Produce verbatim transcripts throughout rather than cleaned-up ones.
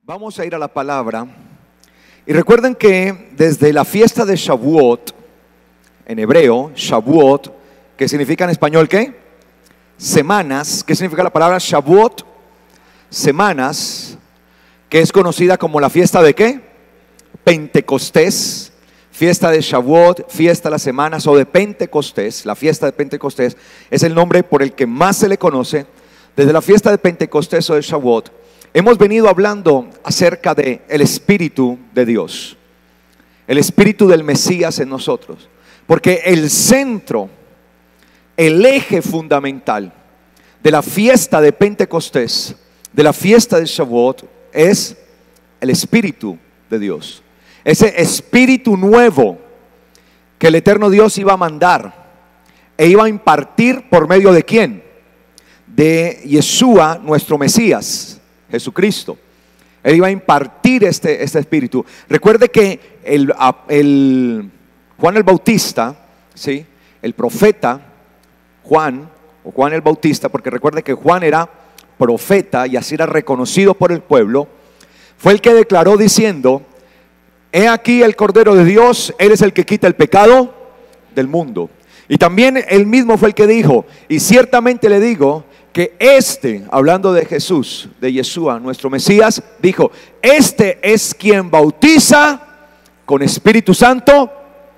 Vamos a ir a la palabra. Y recuerden que desde la fiesta de Shavuot, en hebreo, Shavuot, que significa en español ¿qué? Semanas. ¿Qué significa la palabra Shavuot? Semanas, que es conocida como la fiesta de ¿qué? Pentecostés. Fiesta de Shavuot, fiesta de las semanas o de Pentecostés. La fiesta de Pentecostés es el nombre por el que más se le conoce. Desde la fiesta de Pentecostés o de Shavuot hemos venido hablando acerca de el Espíritu de Dios, el Espíritu del Mesías en nosotros, porque el centro, el eje fundamental de la fiesta de Pentecostés, de la fiesta de Shavuot, es el Espíritu de Dios. Ese Espíritu nuevo que el eterno Dios iba a mandar e iba a impartir por medio de ¿quién? De Yeshua, nuestro Mesías, Jesucristo. Él iba a impartir este, este Espíritu. Recuerde que el, el Juan el Bautista, ¿sí? El profeta Juan, o Juan el Bautista, porque recuerde que Juan era profeta y así era reconocido por el pueblo, fue el que declaró diciendo: he aquí el Cordero de Dios, Él es el que quita el pecado del mundo. Y también él mismo fue el que dijo: y ciertamente le digo que este, hablando de Jesús, de Yeshua, nuestro Mesías, dijo: este es quien bautiza con Espíritu Santo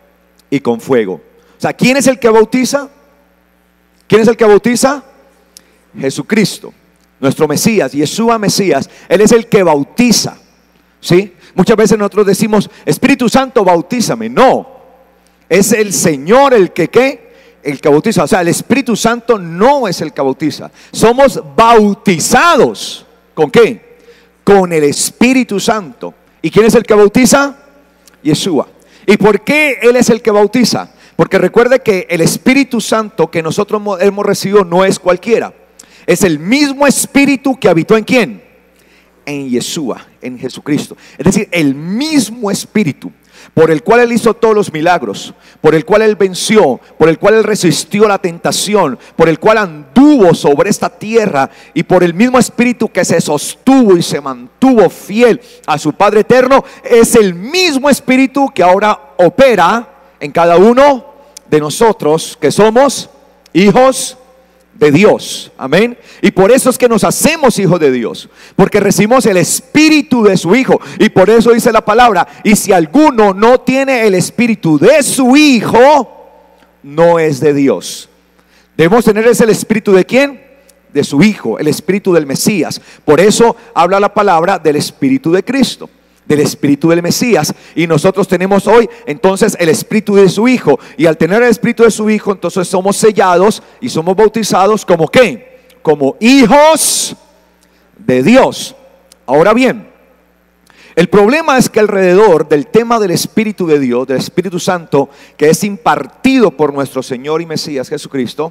y con fuego. O sea, ¿quién es el que bautiza? ¿Quién es el que bautiza? Jesucristo, nuestro Mesías, Yeshua Mesías. Él es el que bautiza, ¿sí? Muchas veces nosotros decimos: Espíritu Santo, bautízame. No, es el Señor el que ¿qué? El que bautiza. O sea, el Espíritu Santo no es el que bautiza. Somos bautizados. ¿Con qué? Con el Espíritu Santo. ¿Y quién es el que bautiza? Yeshua. ¿Y por qué Él es el que bautiza? Porque recuerde que el Espíritu Santo que nosotros hemos recibido no es cualquiera. Es el mismo Espíritu que habitó en ¿quién? En Yeshua, en Jesucristo. Es decir, el mismo Espíritu por el cual Él hizo todos los milagros, por el cual Él venció, por el cual Él resistió la tentación, por el cual anduvo sobre esta tierra, y por el mismo Espíritu que se sostuvo y se mantuvo fiel a su Padre eterno, es el mismo Espíritu que ahora opera en cada uno de nosotros que somos hijos de Dios. Amén. Y por eso es que nos hacemos hijos de Dios, porque recibimos el Espíritu de su Hijo. Y por eso dice la palabra: y si alguno no tiene el Espíritu de su Hijo, no es de Dios. Debemos tener ese el Espíritu de ¿quién? De su Hijo, el Espíritu del Mesías. Por eso habla la palabra del Espíritu de Cristo, del Espíritu del Mesías. Y nosotros tenemos hoy entonces el Espíritu de su Hijo. Y al tener el Espíritu de su Hijo, entonces somos sellados y somos bautizados como ¿qué? Como hijos de Dios. Ahora bien, el problema es que alrededor del tema del Espíritu de Dios, del Espíritu Santo, que es impartido por nuestro Señor y Mesías Jesucristo,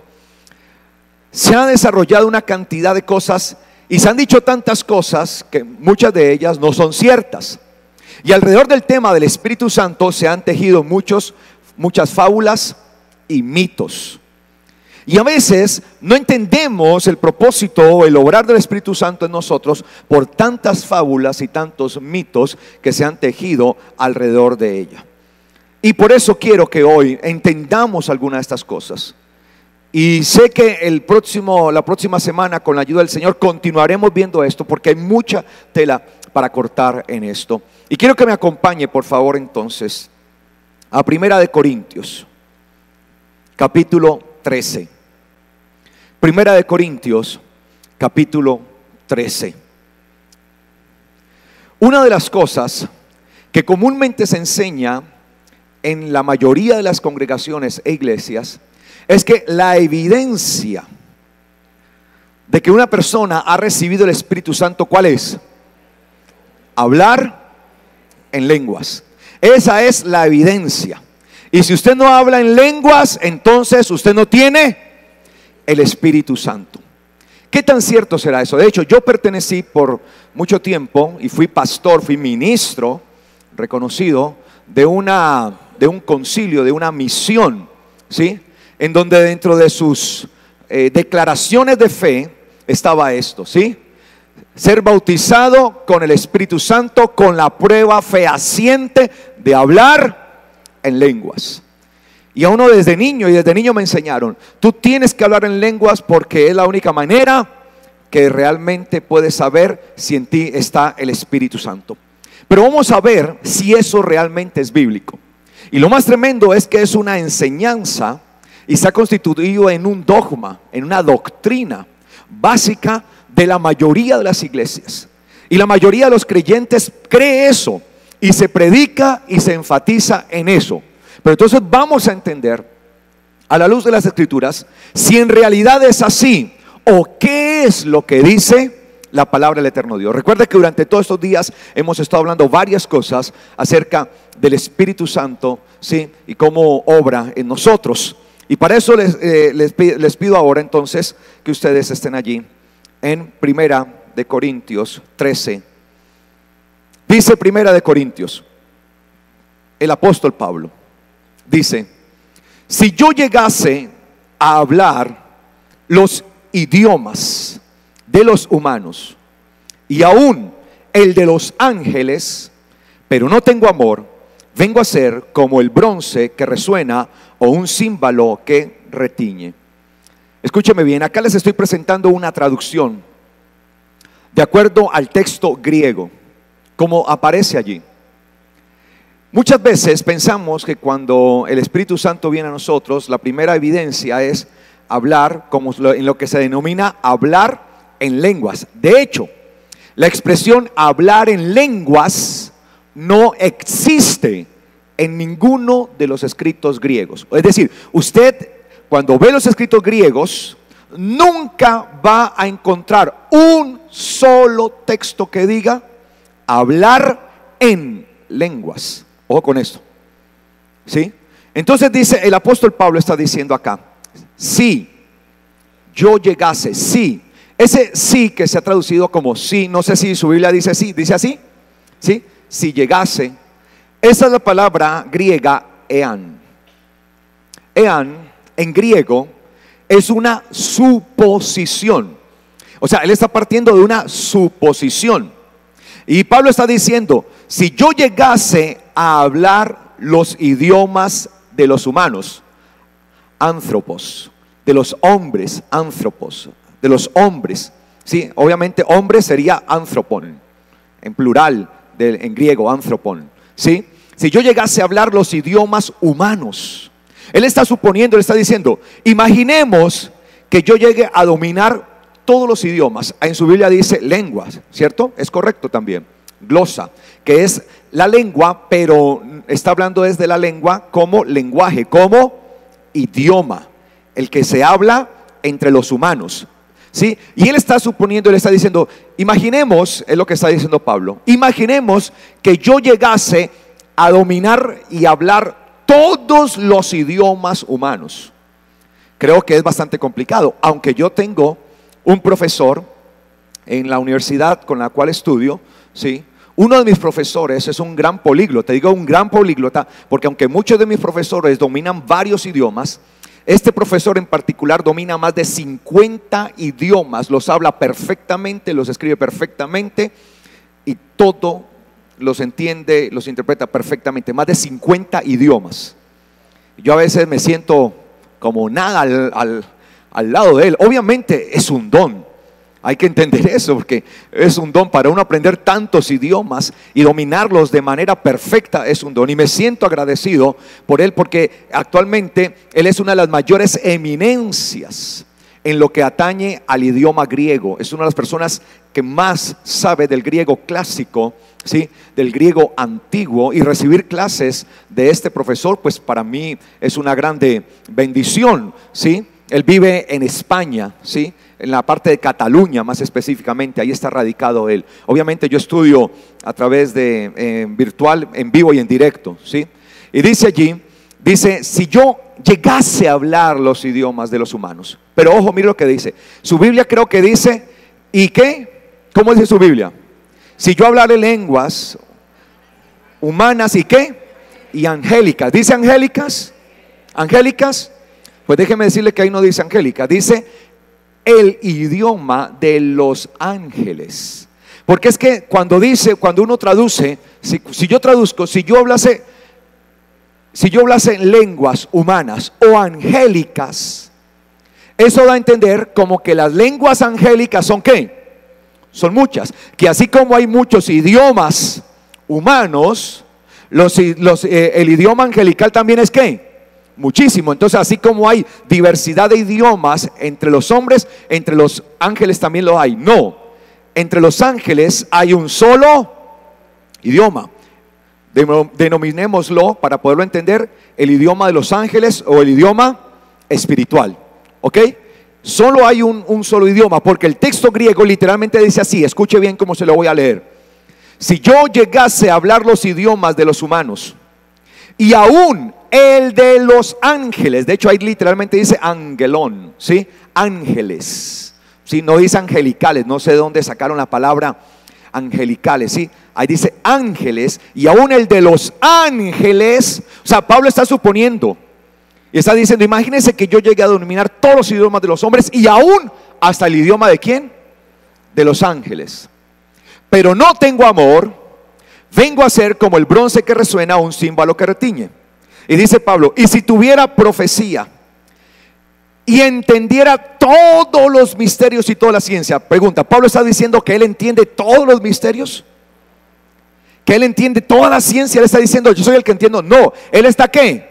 se ha desarrollado una cantidad de cosas y se han dicho tantas cosas que muchas de ellas no son ciertas. Y alrededor del tema del Espíritu Santo se han tejido muchos, muchas fábulas y mitos. Y a veces no entendemos el propósito o el obrar del Espíritu Santo en nosotros por tantas fábulas y tantos mitos que se han tejido alrededor de ella. Y por eso quiero que hoy entendamos algunas de estas cosas. Y sé que el próximo, la próxima semana, con la ayuda del Señor, continuaremos viendo esto, porque hay mucha tela para cortar en esto. Y quiero que me acompañe, por favor, entonces, a Primera de Corintios, capítulo trece. Primera de Corintios, capítulo trece. Una de las cosas que comúnmente se enseña en la mayoría de las congregaciones e iglesias es que la evidencia de que una persona ha recibido el Espíritu Santo, ¿cuál es? Hablar en lenguas. Esa es la evidencia. Y si usted no habla en lenguas, entonces usted no tiene el Espíritu Santo. ¿Qué tan cierto será eso? De hecho, yo pertenecí por mucho tiempo y fui pastor, fui ministro reconocido de una de un concilio, de una misión, ¿sí? En donde dentro de sus eh, declaraciones de fe estaba esto, ¿sí? ser bautizado con el Espíritu Santo con la prueba fehaciente de hablar en lenguas. Y a uno desde niño, y desde niño me enseñaron, tú tienes que hablar en lenguas porque es la única manera que realmente puedes saber si en ti está el Espíritu Santo. Pero vamos a ver si eso realmente es bíblico. Y lo más tremendo es que es una enseñanza y se ha constituido en un dogma, en una doctrina básica de la mayoría de las iglesias. Y la mayoría de los creyentes cree eso y se predica y se enfatiza en eso. Pero entonces vamos a entender a la luz de las Escrituras si en realidad es así o qué es lo que dice la palabra del eterno Dios. Recuerda que durante todos estos días hemos estado hablando varias cosas acerca del Espíritu Santo, ¿sí? Y cómo obra en nosotros. Y para eso les, eh, les, les pido ahora entonces que ustedes estén allí en Primera de Corintios trece. Dice Primera de Corintios, el apóstol Pablo dice: si yo llegase a hablar los idiomas de los humanos y aún el de los ángeles, pero no tengo amor, vengo a ser como el bronce que resuena o un címbalo que retiñe. Escúcheme bien, acá les estoy presentando una traducción de acuerdo al texto griego, como aparece allí. Muchas veces pensamos que cuando el Espíritu Santo viene a nosotros, la primera evidencia es hablar, como en lo que se denomina hablar en lenguas. De hecho, la expresión hablar en lenguas no existe en ninguno de los escritos griegos. Es decir, usted cuando ve los escritos griegos nunca va a encontrar un solo texto que diga hablar en lenguas. Ojo con esto, ¿sí? Entonces dice, el apóstol Pablo está diciendo acá: si yo llegase, si, ese sí que se ha traducido como sí, no sé si su Biblia dice sí, dice así, ¿sí? Si llegase, esa es la palabra griega ean. Ean en griego es una suposición. O sea, él está partiendo de una suposición. Y Pablo está diciendo, si yo llegase a hablar los idiomas de los humanos, anthropos, de los hombres, anthropos, de los hombres, sí, obviamente hombre sería anthropon, en plural, de, en griego, anthropon, sí. Si yo llegase a hablar los idiomas humanos, él está suponiendo, él está diciendo, imaginemos que yo llegue a dominar todos los idiomas. En su Biblia dice lenguas, ¿cierto? Es correcto también. Glosa, que es la lengua, pero está hablando desde la lengua como lenguaje, como idioma, el que se habla entre los humanos, ¿sí? Y él está suponiendo, él está diciendo, imaginemos, es lo que está diciendo Pablo, imaginemos que yo llegase a dominar y hablar todos los idiomas humanos. Creo que es bastante complicado, aunque yo tengo un profesor en la universidad con la cual estudio, ¿sí? Uno de mis profesores es un gran políglota. Digo un gran políglota porque aunque muchos de mis profesores dominan varios idiomas, este profesor en particular domina más de cincuenta idiomas, los habla perfectamente, los escribe perfectamente y todo los entiende, los interpreta perfectamente, más de cincuenta idiomas. Yo a veces me siento como nada al, al, al lado de él. Obviamente es un don, hay que entender eso, porque es un don para uno aprender tantos idiomas y dominarlos de manera perfecta, es un don. Y me siento agradecido por él porque actualmente él es una de las mayores eminencias en lo que atañe al idioma griego. Es una de las personas que más sabe del griego clásico, ¿sí? Del griego antiguo, y recibir clases de este profesor pues para mí es una grande bendición, ¿sí? Él vive en España, ¿sí? En la parte de Cataluña más específicamente, ahí está radicado él. Obviamente yo estudio a través de eh, virtual, en vivo y en directo, ¿sí? Y dice allí, dice, si yo llegase a hablar los idiomas de los humanos, pero ojo, mire lo que dice, su Biblia creo que dice, ¿y qué? ¿Cómo dice su Biblia? Si yo hablaré lenguas humanas y qué? Y angélicas. ¿Dice angélicas? ¿Angélicas? Pues déjeme decirle que ahí no dice angélica, dice el idioma de los ángeles. Porque es que cuando dice, cuando uno traduce, si, si yo traduzco, si yo hablase, si yo hablase lenguas humanas o angélicas, eso da a entender como que las lenguas angélicas son ¿qué? Son muchas. Que así como hay muchos idiomas humanos, los, los, eh, el idioma angelical también es ¿qué? Muchísimo. Entonces, así como hay diversidad de idiomas entre los hombres, entre los ángeles también lo hay. No, entre los ángeles hay un solo idioma. Denominémoslo, para poderlo entender, el idioma de los ángeles o el idioma espiritual. ¿Ok? Solo hay un, un solo idioma, porque el texto griego literalmente dice así, escuche bien cómo se lo voy a leer. Si yo llegase a hablar los idiomas de los humanos y aún el de los ángeles, de hecho ahí literalmente dice angelón, ¿sí? Ángeles, ¿sí? No dice angelicales, no sé de dónde sacaron la palabra angelicales, ¿sí? Ahí dice ángeles y aún el de los ángeles, o sea, Pablo está suponiendo y está diciendo, imagínense que yo llegue a dominar todos los idiomas de los hombres y aún hasta el idioma de ¿quién? De los ángeles. Pero no tengo amor, vengo a ser como el bronce que resuena o un címbalo que retiñe. Y dice Pablo, y si tuviera profecía y entendiera todos los misterios y toda la ciencia. Pregunta, ¿Pablo está diciendo que él entiende todos los misterios? ¿Que él entiende toda la ciencia? Él está diciendo, yo soy el que entiendo. No, él está ¿qué?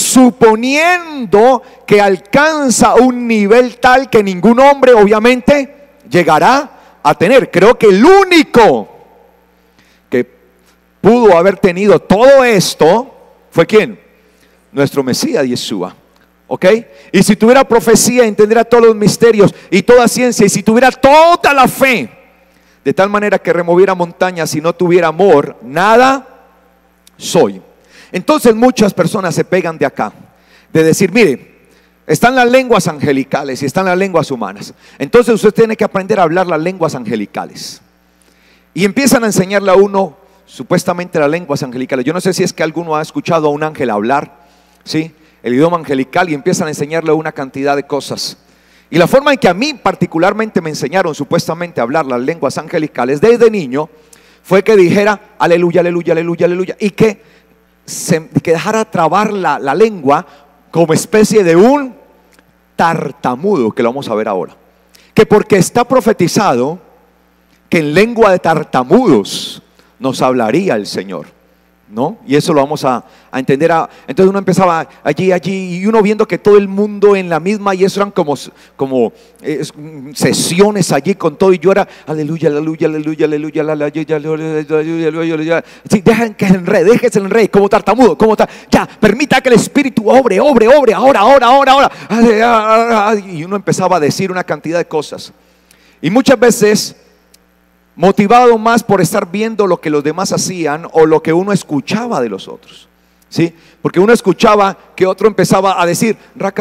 Suponiendo que alcanza un nivel tal que ningún hombre obviamente llegará a tener. Creo que el único que pudo haber tenido todo esto fue ¿quién? Nuestro Mesías Yeshua. ¿Ok? Y si tuviera profecía, entendería todos los misterios y toda ciencia, y si tuviera toda la fe, de tal manera que removiera montañas, si no tuviera amor, nada soy. Entonces muchas personas se pegan de acá, de decir, mire, están las lenguas angelicales y están las lenguas humanas. Entonces usted tiene que aprender a hablar las lenguas angelicales. Y empiezan a enseñarle a uno supuestamente las lenguas angelicales. Yo no sé si es que alguno ha escuchado a un ángel hablar, ¿sí? El idioma angelical, y empiezan a enseñarle una cantidad de cosas. Y la forma en que a mí particularmente me enseñaron supuestamente a hablar las lenguas angelicales desde niño fue que dijera aleluya, aleluya, aleluya, aleluya, y que, se, que dejara trabar la, la lengua como especie de un tartamudo, que lo vamos a ver ahora. Que porque está profetizado que en lengua de tartamudos nos hablaría el Señor, ¿no? Y eso lo vamos a, a entender. A, entonces uno empezaba allí, allí, y uno viendo que todo el mundo en la misma, y eso eran como, como eh, sesiones allí con todo, y yo era aleluya, aleluya, aleluya, aleluya, aleluya, aleluya, aleluya. Sí, dejen que se enrede, déjense enrede, como tartamudo, como tar, ya, permita que el Espíritu obre, obre, obre, ahora, ahora, ahora, ahora. Y uno empezaba a decir una cantidad de cosas. Y muchas veces motivado más por estar viendo lo que los demás hacían o lo que uno escuchaba de los otros, ¿sí? Porque uno escuchaba que otro empezaba a decir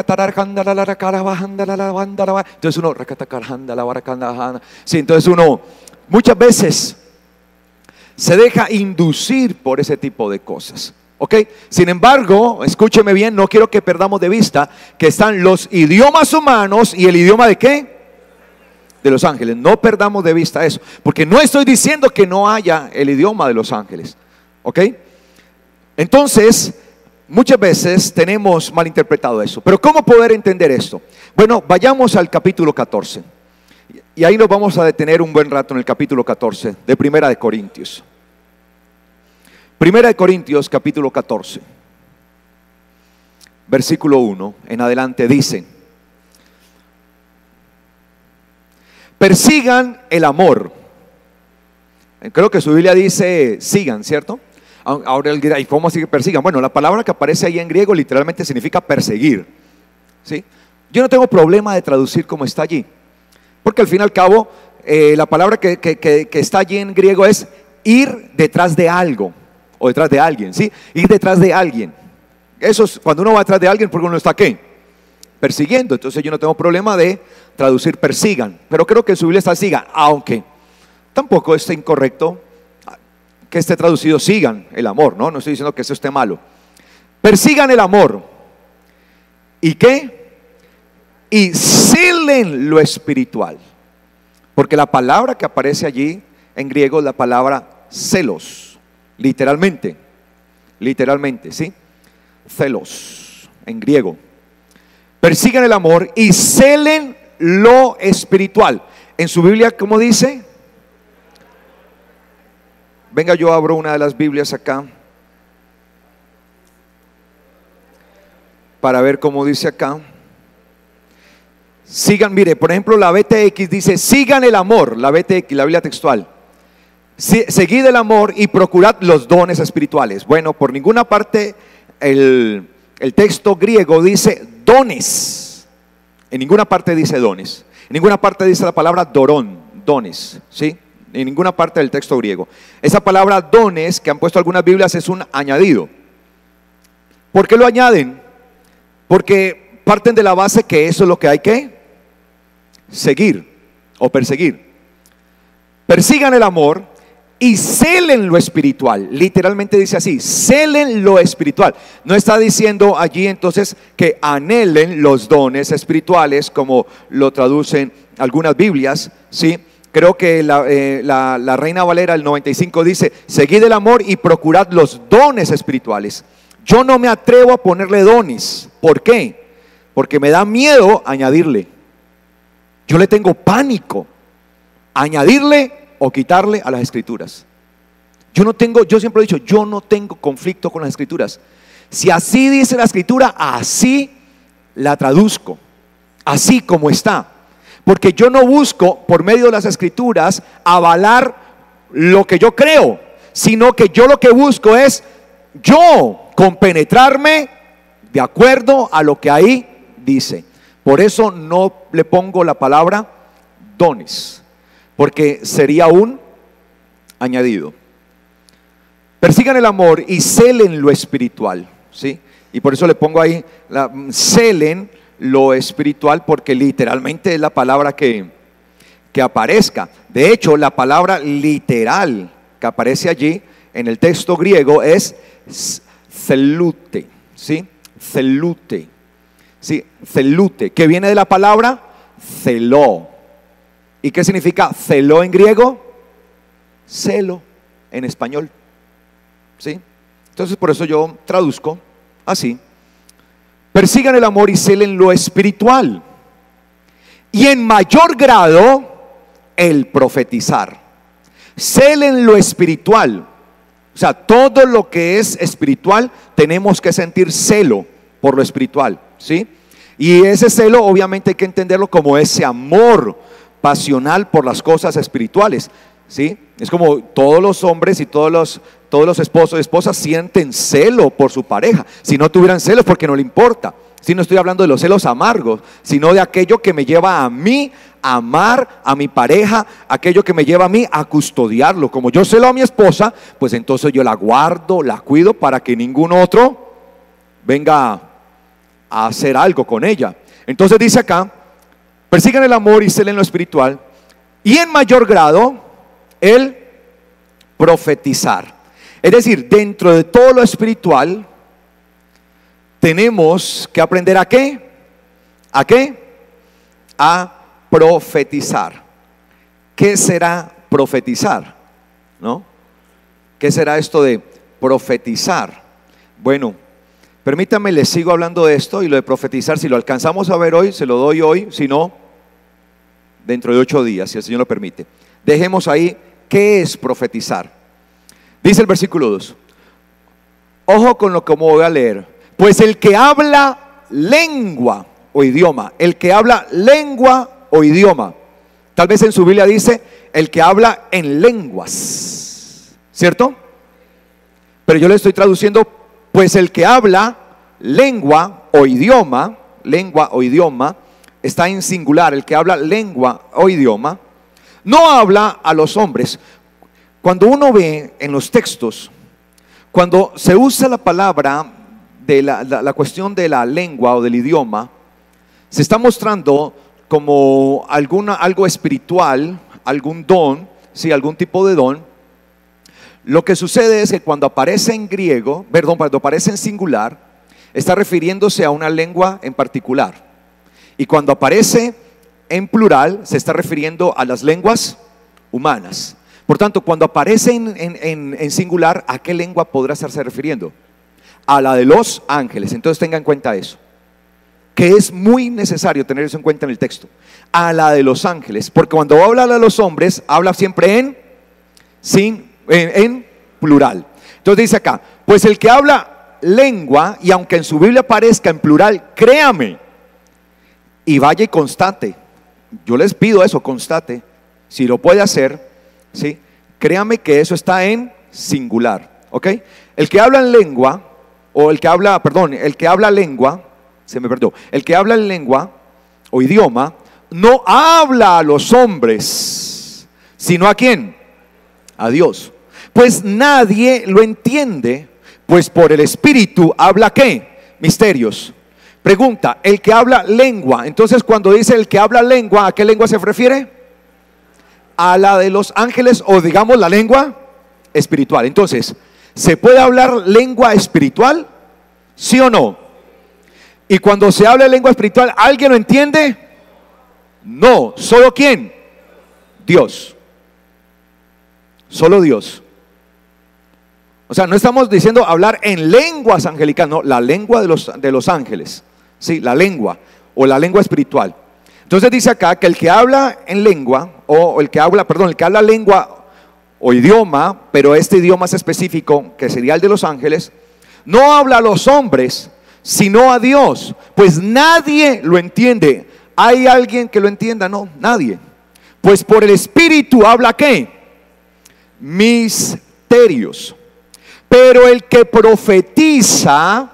entonces uno sí, entonces uno muchas veces se deja inducir por ese tipo de cosas, ¿ok? Sin embargo, escúcheme bien, no quiero que perdamos de vista que están los idiomas humanos y el idioma de ¿qué? De los ángeles. No perdamos de vista eso, porque no estoy diciendo que no haya el idioma de los ángeles, ¿ok? Entonces, muchas veces tenemos malinterpretado eso. Pero ¿cómo poder entender esto? Bueno, vayamos al capítulo catorce. Y ahí nos vamos a detener un buen rato en el capítulo catorce de Primera de Corintios. Primera de Corintios, capítulo catorce, versículo uno en adelante dice: persigan el amor. Creo que su Biblia dice sigan, ¿cierto? Ahora él dirá, ¿y cómo así que persigan? Bueno, la palabra que aparece ahí en griego literalmente significa perseguir, ¿sí? Yo no tengo problema de traducir como está allí, porque al fin y al cabo eh, la palabra que, que, que, que está allí en griego es ir detrás de algo o detrás de alguien, ¿sí? Ir detrás de alguien. Eso es cuando uno va detrás de alguien, porque uno está ¿qué? Persiguiendo. Entonces yo no tengo problema de traducir persigan, pero creo que en su Biblia está sigan, aunque tampoco está incorrecto que esté traducido sigan el amor, no, no estoy diciendo que eso esté malo. Persigan el amor. ¿Y qué? y celen lo espiritual. Porque la palabra que aparece allí en griego es la palabra celos, literalmente, literalmente, ¿sí? Celos, en griego. Persigan el amor y celen lo espiritual. En su Biblia, ¿cómo dice? Venga, yo abro una de las Biblias acá para ver cómo dice acá. Sigan, mire, por ejemplo, la B T X dice: sigan el amor, la B T X, la Biblia textual. Seguid el amor y procurad los dones espirituales. Bueno, por ninguna parte el, el texto griego dice dones. En ninguna parte dice dones. En ninguna parte dice la palabra dorón, dones, ¿sí? En ninguna parte del texto griego. Esa palabra dones que han puesto algunas Biblias es un añadido. ¿Por qué lo añaden? Porque parten de la base que eso es lo que hay que seguir o perseguir. Persigan el amor y celen lo espiritual. Literalmente dice así: celen lo espiritual. No está diciendo allí entonces que anhelen los dones espirituales, como lo traducen algunas Biblias, ¿sí? Creo que la, eh, la, la Reina Valera del noventa y cinco dice: seguid el amor y procurad los dones espirituales. Yo no me atrevo a ponerle dones. ¿Por qué? Porque me da miedo añadirle. Yo le tengo pánico a añadirle o quitarle a las escrituras. Yo no tengo, yo siempre he dicho, yo no tengo conflicto con las escrituras. Si así dice la escritura, así la traduzco, así como está. Porque yo no busco por medio de las escrituras avalar lo que yo creo, sino que yo lo que busco es yo compenetrarme de acuerdo a lo que ahí dice. Por eso no le pongo la palabra dones, porque sería un añadido. Persigan el amor y celen lo espiritual, ¿sí? Y por eso le pongo ahí la, celen lo espiritual, porque literalmente es la palabra que, que aparezca. De hecho, la palabra literal que aparece allí en el texto griego es zelute, ¿sí? Zelute, ¿sí? Zelute, que viene de la palabra celó. ¿Y qué significa celó en griego? Celo en español, ¿sí? Entonces por eso yo traduzco así: persigan el amor y celen lo espiritual, y en mayor grado el profetizar. Celen lo espiritual. O sea, todo lo que es espiritual tenemos que sentir celo por lo espiritual, ¿sí? Y ese celo obviamente hay que entenderlo como ese amor pasional por las cosas espirituales, ¿sí? Es como todos los hombres y todos los, todos los esposos y esposas sienten celo por su pareja. Si no tuvieran celos, porque no le importa. Si no estoy hablando de los celos amargos, sino de aquello que me lleva a mí a amar a mi pareja, aquello que me lleva a mí a custodiarlo. Como yo celo a mi esposa, pues entonces yo la guardo, la cuido para que ningún otro venga a hacer algo con ella. Entonces dice acá: persigan el amor y celen lo espiritual, y en mayor grado el profetizar. Es decir, dentro de todo lo espiritual tenemos que aprender a qué, a qué, a profetizar. ¿Qué será profetizar? ¿No? ¿Qué será esto de profetizar? Bueno, permítanme, les sigo hablando de esto, y lo de profetizar, si lo alcanzamos a ver hoy, se lo doy hoy, si no, dentro de ocho días, si el Señor lo permite. Dejemos ahí, ¿qué es profetizar? Dice el versículo dos. Ojo con lo que voy a leer. Pues el que habla lengua o idioma, el que habla lengua o idioma, tal vez en su Biblia dice el que habla en lenguas, ¿cierto? Pero yo le estoy traduciendo: pues el que habla lengua o idioma, lengua o idioma, está en singular. El que habla lengua o idioma no habla a los hombres. Cuando uno ve en los textos, cuando se usa la palabra de la, la, la cuestión de la lengua o del idioma, se está mostrando como alguna, algo espiritual, algún don, sí, algún tipo de don. Lo que sucede es que cuando aparece en griego, perdón, cuando aparece en singular, está refiriéndose a una lengua en particular. Y cuando aparece en plural, se está refiriendo a las lenguas humanas. Por tanto, cuando aparece en, en, en, en singular, ¿a qué lengua podrá estarse refiriendo? A la de los ángeles. Entonces tenga en cuenta eso, que es muy necesario tener eso en cuenta en el texto. A la de los ángeles, porque cuando habla a los hombres, habla siempre en, sin, en, en plural. Entonces dice acá, pues el que habla lengua, y aunque en su Biblia aparezca en plural, créame, y vaya y constate. Yo les pido eso, constate. Si lo puede hacer, ¿sí? Créame que eso está en singular, ¿ok? El que habla en lengua, o el que habla, perdón, el que habla lengua, se me perdió, el que habla en lengua o idioma, no habla a los hombres, sino ¿a quién? A Dios. Pues nadie lo entiende, pues por el Espíritu habla ¿qué? Misterios. Pregunta, el que habla lengua, entonces cuando dice el que habla lengua, ¿a qué lengua se refiere? A la de los ángeles, o digamos la lengua espiritual. Entonces, ¿se puede hablar lengua espiritual? ¿Sí o no? Y cuando se habla lengua espiritual, ¿alguien lo entiende? No, ¿solo quién? Dios. Solo Dios. O sea, no estamos diciendo hablar en lenguas angelicales, no, la lengua de los, de los ángeles. Sí, la lengua o la lengua espiritual. Entonces dice acá que el que habla en lengua, o el que habla, perdón, el que habla lengua o idioma, pero este idioma es específico, que sería el de los ángeles, no habla a los hombres, sino a Dios, pues nadie lo entiende. ¿Hay alguien que lo entienda? No, nadie. Pues por el Espíritu habla ¿qué? Misterios. Pero el que profetiza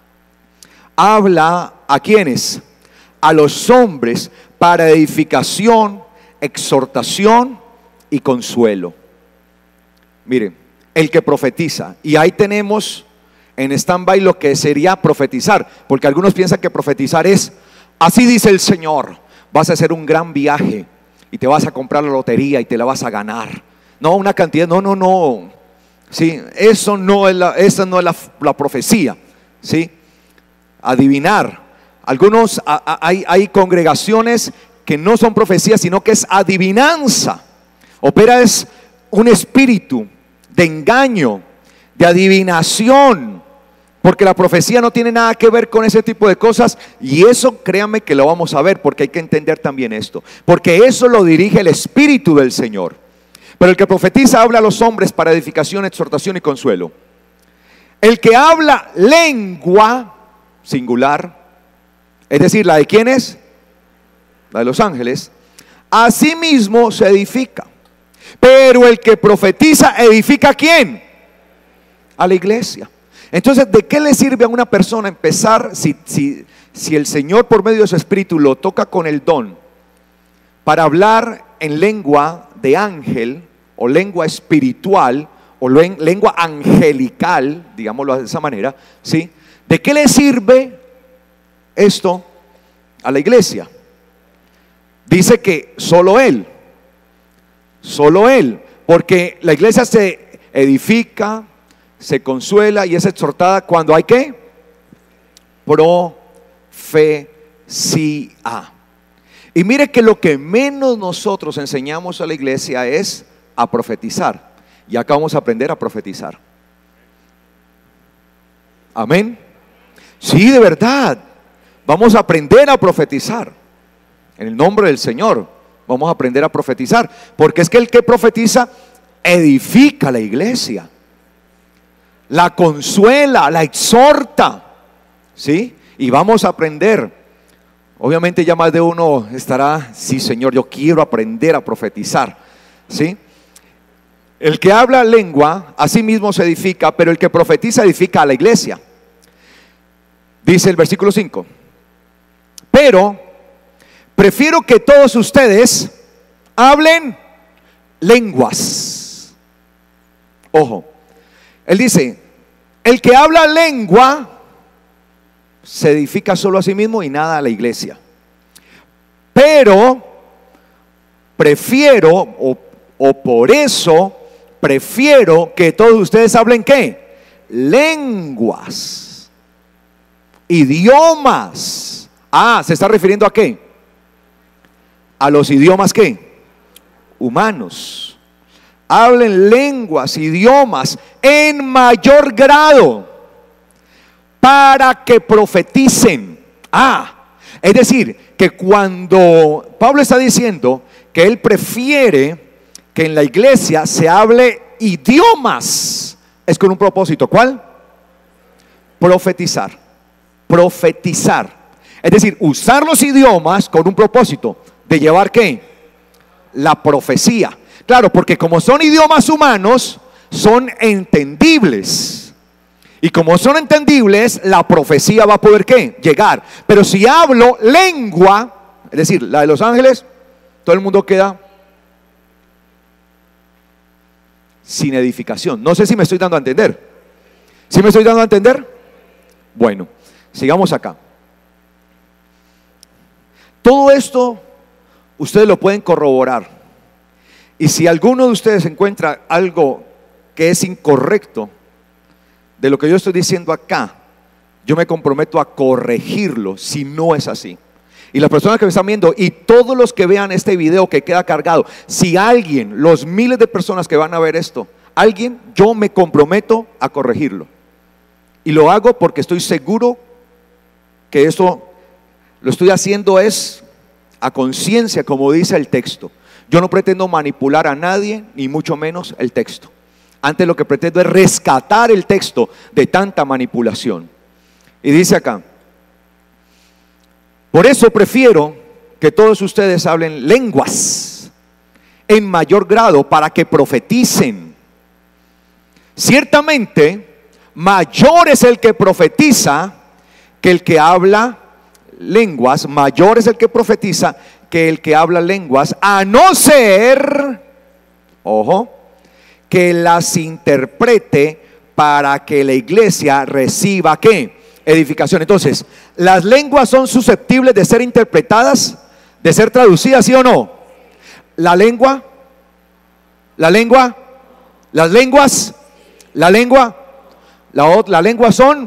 habla ¿a quiénes? A los hombres para edificación, exhortación y consuelo. Mire, el que profetiza, y ahí tenemos en stand-by lo que sería profetizar, porque algunos piensan que profetizar es, así dice el Señor, vas a hacer un gran viaje y te vas a comprar la lotería y te la vas a ganar. No, una cantidad, no, no, no. Sí, eso no es la, esa no es la, la profecía, ¿sí? Adivinar. Algunos, a, a, hay, hay congregaciones que no son profecías, sino que es adivinanza. Opera es un espíritu de engaño, de adivinación, porque la profecía no tiene nada que ver con ese tipo de cosas. Y eso créanme que lo vamos a ver, porque hay que entender también esto, porque eso lo dirige el Espíritu del Señor. Pero el que profetiza habla a los hombres para edificación, exhortación y consuelo. El que habla lengua singular, es decir, ¿la de quién es? La de los ángeles. Asimismo se edifica. Pero el que profetiza edifica ¿a quién? A la iglesia. Entonces, ¿de qué le sirve a una persona empezar si, si, si el Señor por medio de su Espíritu lo toca con el don para hablar en lengua de ángel o lengua espiritual o lengua angelical, digámoslo de esa manera, ¿sí? ¿De qué le sirve esto a la iglesia? Dice que solo Él, solo Él, porque la iglesia se edifica, se consuela y es exhortada cuando hay ¿qué? Profecía. Y mire que lo que menos nosotros enseñamos a la iglesia es a profetizar. Y acá vamos a aprender a profetizar. Amén. Sí, de verdad. Vamos a aprender a profetizar. En el nombre del Señor vamos a aprender a profetizar. Porque es que el que profetiza edifica la iglesia, la consuela, la exhorta, ¿sí? Y vamos a aprender. Obviamente ya más de uno estará, sí Señor, yo quiero aprender a profetizar, ¿sí? El que habla lengua, a sí mismo se edifica, pero el que profetiza edifica a la iglesia. Dice el versículo cinco, pero prefiero que todos ustedes hablen lenguas. Ojo, él dice, el que habla lengua se edifica solo a sí mismo y nada a la iglesia. Pero prefiero, o, o por eso prefiero que todos ustedes hablen ¿qué? Lenguas, idiomas Ah, ¿se está refiriendo a qué? A los idiomas ¿qué? Humanos. Hablen lenguas, idiomas en mayor grado para que profeticen. Ah, es decir, que cuando Pablo está diciendo que él prefiere que en la iglesia se hable idiomas, es con un propósito. ¿Cuál? Profetizar. Profetizar. Es decir, usar los idiomas con un propósito de llevar ¿qué? La profecía. Claro, porque como son idiomas humanos, son entendibles. Y como son entendibles, la profecía va a poder ¿qué? Llegar. Pero si hablo lengua, es decir, la de los ángeles, todo el mundo queda sin edificación. No sé si me estoy dando a entender. ¿Sí me estoy dando a entender? Bueno, sigamos acá. Todo esto ustedes lo pueden corroborar. Y si alguno de ustedes encuentra algo que es incorrecto de lo que yo estoy diciendo acá, yo me comprometo a corregirlo si no es así. Y las personas que me están viendo y todos los que vean este video que queda cargado, si alguien, los miles de personas que van a ver esto, alguien, yo me comprometo a corregirlo. Y lo hago porque estoy seguro que esto lo estoy haciendo es a conciencia, como dice el texto. Yo no pretendo manipular a nadie, ni mucho menos el texto. Antes lo que pretendo es rescatar el texto de tanta manipulación. Y dice acá: por eso prefiero que todos ustedes hablen lenguas en mayor grado para que profeticen. Ciertamente, mayor es el que profetiza que el que habla lenguas, mayor es el que profetiza que el que habla lenguas, a no ser, ojo, que las interprete para que la iglesia reciba ¿qué? Edificación. Entonces, ¿las lenguas son susceptibles de ser interpretadas, de ser traducidas, sí o no? La lengua, la lengua, las lenguas, la lengua, la, la lengua son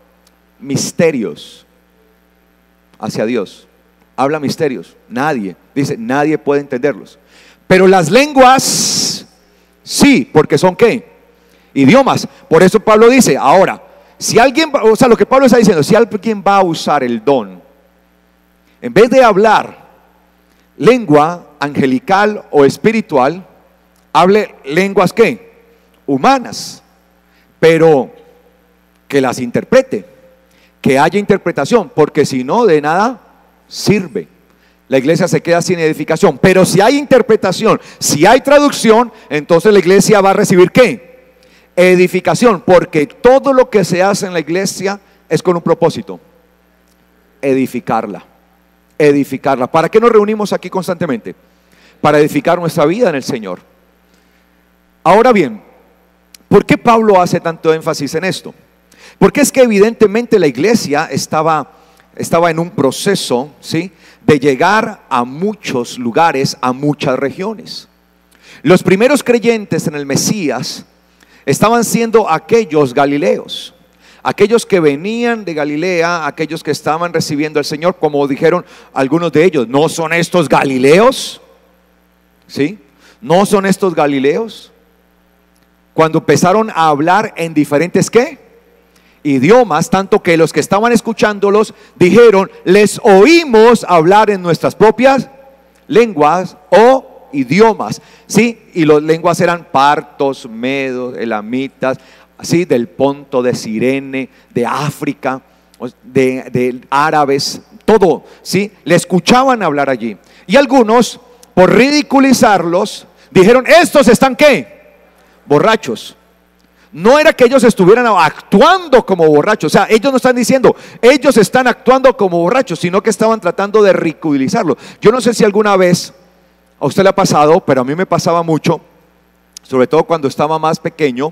misterios hacia Dios. Habla misterios. Nadie, dice, nadie puede entenderlos. Pero las lenguas, sí, porque son ¿qué? Idiomas. Por eso Pablo dice, ahora, si alguien, o sea, lo que Pablo está diciendo, si alguien va a usar el don, en vez de hablar lengua angelical o espiritual, hable lenguas ¿qué? Humanas, pero que las interprete, que haya interpretación, porque si no, de nada sirve. La iglesia se queda sin edificación. Pero si hay interpretación, si hay traducción, entonces la iglesia va a recibir ¿qué? Edificación, porque todo lo que se hace en la iglesia es con un propósito: edificarla, edificarla. ¿Para qué nos reunimos aquí constantemente? Para edificar nuestra vida en el Señor. Ahora bien, ¿por qué Pablo hace tanto énfasis en esto? Porque es que evidentemente la iglesia estaba, estaba en un proceso, ¿sí?, de llegar a muchos lugares, a muchas regiones. Los primeros creyentes en el Mesías estaban siendo aquellos galileos, aquellos que venían de Galilea, aquellos que estaban recibiendo al Señor, como dijeron algunos de ellos, ¿no son estos galileos? ¿Sí? ¿No son estos galileos? Cuando empezaron a hablar en diferentes ¿qué? Idiomas, tanto que los que estaban escuchándolos dijeron, les oímos hablar en nuestras propias lenguas o idiomas, ¿sí? Y las lenguas eran partos, medos, elamitas, ¿sí?, del Ponto, de Cirene, de África, de, de árabes, todo, ¿sí? Le escuchaban hablar allí. Y algunos, por ridiculizarlos, dijeron, estos están ¿qué? Borrachos. No era que ellos estuvieran actuando como borrachos, o sea, ellos no están diciendo, ellos están actuando como borrachos, sino que estaban tratando de ridiculizarlo. Yo no sé si alguna vez a usted le ha pasado, pero a mí me pasaba mucho, sobre todo cuando estaba más pequeño,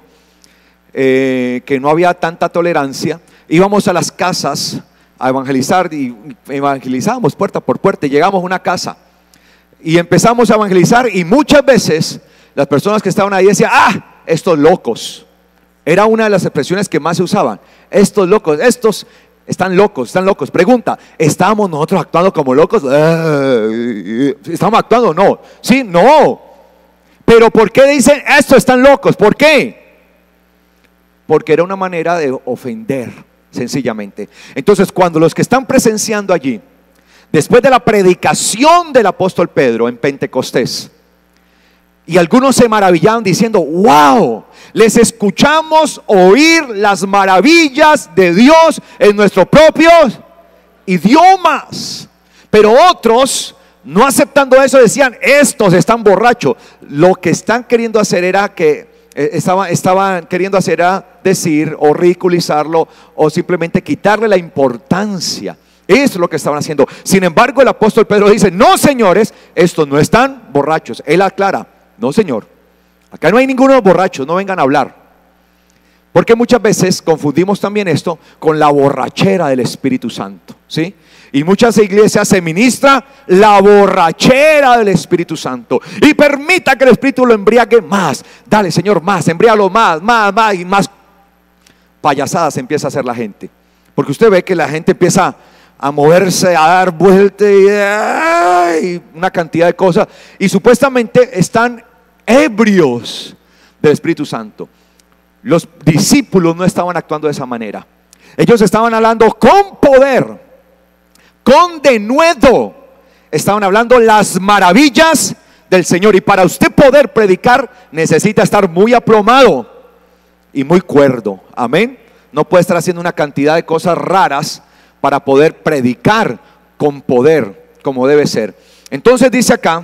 eh, que no había tanta tolerancia. Íbamos a las casas a evangelizar y evangelizábamos puerta por puerta, y llegamos a una casa y empezamos a evangelizar, y muchas veces las personas que estaban ahí decían, ah, estos locos. Era una de las expresiones que más se usaban, estos locos, estos, Están locos, están locos. Pregunta, ¿estábamos nosotros actuando como locos? Eh, ¿Estamos actuando? No. Sí, no. Pero ¿por qué dicen esto están locos? ¿Por qué? Porque era una manera de ofender, sencillamente. Entonces, cuando los que están presenciando allí, después de la predicación del apóstol Pedro en Pentecostés, y algunos se maravillaban diciendo, wow, les escuchamos oír las maravillas de Dios en nuestros propios idiomas. Pero otros, no aceptando eso, decían, estos están borrachos. Lo que están queriendo hacer era que eh, estaban, estaban queriendo hacer era decir o ridiculizarlo o simplemente quitarle la importancia. Eso es lo que estaban haciendo. Sin embargo, el apóstol Pedro dice, no señores, estos no están borrachos. Él aclara, no señor, acá no hay ninguno borracho, no vengan a hablar. Porque muchas veces confundimos también esto con la borrachera del Espíritu Santo, ¿sí? Y muchas iglesias se ministra la borrachera del Espíritu Santo y permita que el Espíritu lo embriague más. Dale Señor, más, embriágalo más, más, más y más. Payasadas empieza a hacer la gente, porque usted ve que la gente empieza a moverse, a dar vueltas y, y una cantidad de cosas, y supuestamente están ebrios del Espíritu Santo. Los discípulos no estaban actuando de esa manera. Ellos estaban hablando con poder, con denuedo. Estaban hablando las maravillas del Señor. Y para usted poder predicar necesita estar muy aplomado y muy cuerdo. Amén. No puede estar haciendo una cantidad de cosas raras para poder predicar con poder como debe ser. Entonces dice acá,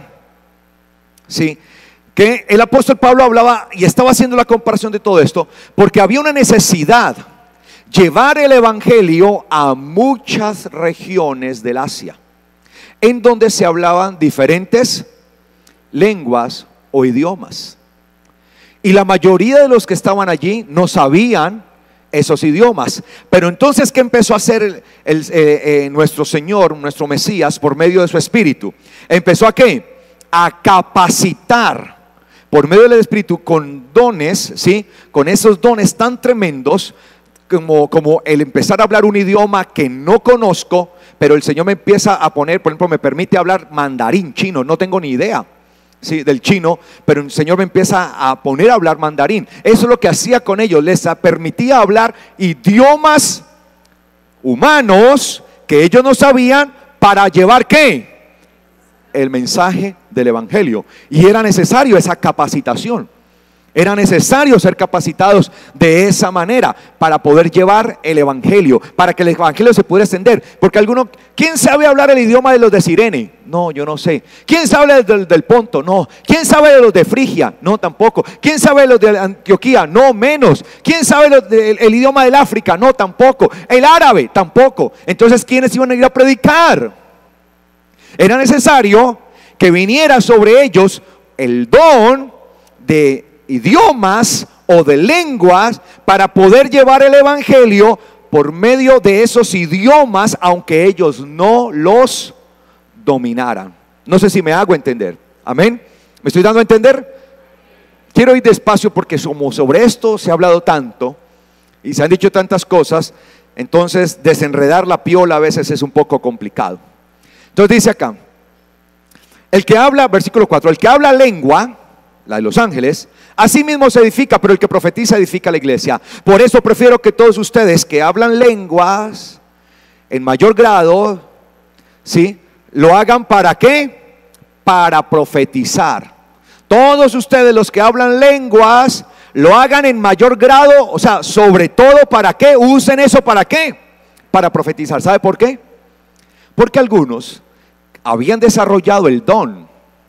sí, que el apóstol Pablo hablaba y estaba haciendo la comparación de todo esto porque había una necesidad, llevar el evangelio a muchas regiones del Asia, en donde se hablaban diferentes lenguas o idiomas, y la mayoría de los que estaban allí no sabían esos idiomas. Pero entonces, ¿qué empezó a hacer el, el, eh, eh, nuestro Señor, nuestro Mesías, por medio de su Espíritu? Empezó a ¿qué? A capacitar por medio del Espíritu con dones, ¿sí? Con esos dones tan tremendos como, como el empezar a hablar un idioma que no conozco, pero el Señor me empieza a poner, por ejemplo, me permite hablar mandarín, chino, no tengo ni idea, ¿sí? Del chino, pero el Señor me empieza a poner a hablar mandarín. Eso es lo que hacía con ellos, les permitía hablar idiomas humanos que ellos no sabían para llevar ¿qué? El mensaje del evangelio. Y era necesario esa capacitación, era necesario ser capacitados de esa manera para poder llevar el evangelio, para que el evangelio se pudiera extender. Porque alguno, ¿quién sabe hablar el idioma de los de Cirene? No, yo no sé. ¿Quién sabe del, del Ponto? No. ¿Quién sabe de los de Frigia? No, tampoco. ¿Quién sabe de los de Antioquía? No, menos. ¿Quién sabe los de, el, el idioma del África? No, tampoco. El árabe, tampoco. Entonces, ¿quiénes iban a ir a predicar? Era necesario que viniera sobre ellos el don de idiomas o de lenguas para poder llevar el evangelio por medio de esos idiomas, aunque ellos no los dominaran. No sé si me hago entender. Amén. ¿Me estoy dando a entender? Quiero ir despacio porque como sobre esto se ha hablado tanto y se han dicho tantas cosas, entonces desenredar la piola a veces es un poco complicado. Entonces dice acá, el que habla, versículo cuatro, el que habla lengua, la de los ángeles, así mismo se edifica, pero el que profetiza edifica la iglesia. Por eso prefiero que todos ustedes que hablan lenguas en mayor grado, ¿sí? Lo hagan ¿para qué? Para profetizar. Todos ustedes los que hablan lenguas, lo hagan en mayor grado, o sea, sobre todo ¿para qué? Usen eso ¿para qué? Para profetizar. ¿Sabe por qué? Porque algunos habían desarrollado el don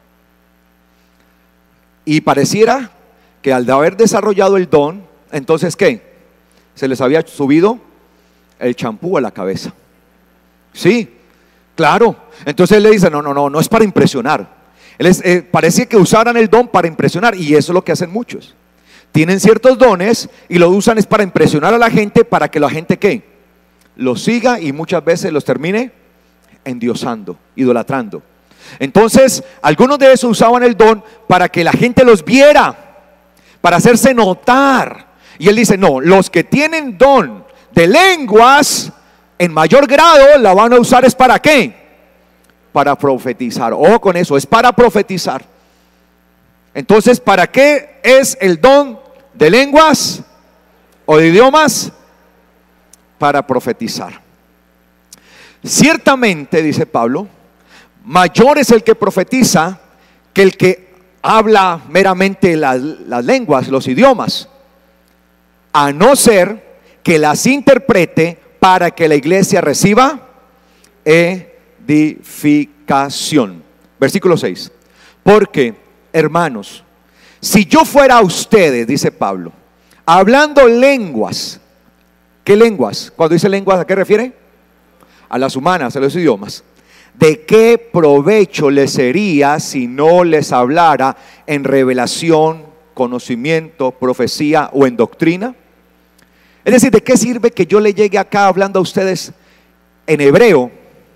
y pareciera que al haber desarrollado el don, entonces ¿qué? Se les había subido el champú a la cabeza. Sí, claro. Entonces él le dice, no, no, no, no es para impresionar. Él es, eh, parece que usaran el don para impresionar, y eso es lo que hacen muchos. Tienen ciertos dones y lo usan es para impresionar a la gente, para que la gente ¿qué? Los siga y muchas veces los termine endiosando, idolatrando. Entonces algunos de esos usaban el don para que la gente los viera, para hacerse notar. Y él dice, no, los que tienen don de lenguas, en mayor grado la van a usar es para qué? Para profetizar. Ojo con eso, es para profetizar. Entonces, ¿para qué es el don de lenguas o de idiomas? Para profetizar. Ciertamente, dice Pablo, mayor es el que profetiza que el que habla meramente las, las lenguas, los idiomas, a no ser que las interprete para que la iglesia reciba edificación. Versículo seis. Porque, hermanos, si yo fuera a ustedes, dice Pablo, hablando lenguas, ¿qué lenguas? Cuando dice lenguas, ¿a qué refiere? A las humanas, a los idiomas. ¿De qué provecho les sería si no les hablara en revelación, conocimiento, profecía o en doctrina? Es decir, ¿de qué sirve que yo le llegue acá hablando a ustedes en hebreo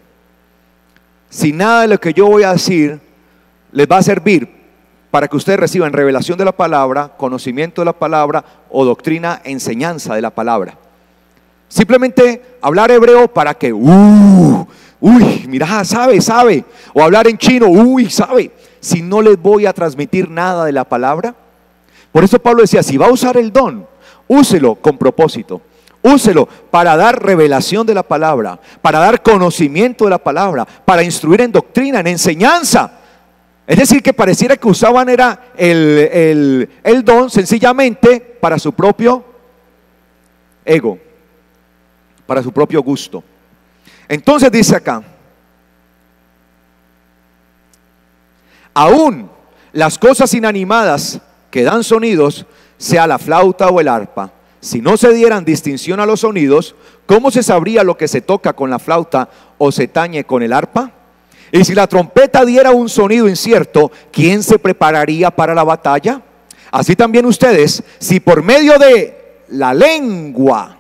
si nada de lo que yo voy a decir les va a servir para que ustedes reciban revelación de la palabra, conocimiento de la palabra o doctrina, enseñanza de la palabra? Simplemente hablar hebreo para que, uh, uy, mira, sabe, sabe. O hablar en chino, uy, sabe. Si no les voy a transmitir nada de la palabra. Por eso Pablo decía, si va a usar el don, úselo con propósito. Úselo para dar revelación de la palabra, para dar conocimiento de la palabra, para instruir en doctrina, en enseñanza. Es decir, que pareciera que usaban era el, el, el don sencillamente para su propio ego, para su propio gusto. Entonces dice acá, aún las cosas inanimadas que dan sonidos, sea la flauta o el arpa, si no se dieran distinción a los sonidos, ¿cómo se sabría lo que se toca con la flauta o se tañe con el arpa? Y si la trompeta diera un sonido incierto, ¿quién se prepararía para la batalla? Así también ustedes, si por medio de la lengua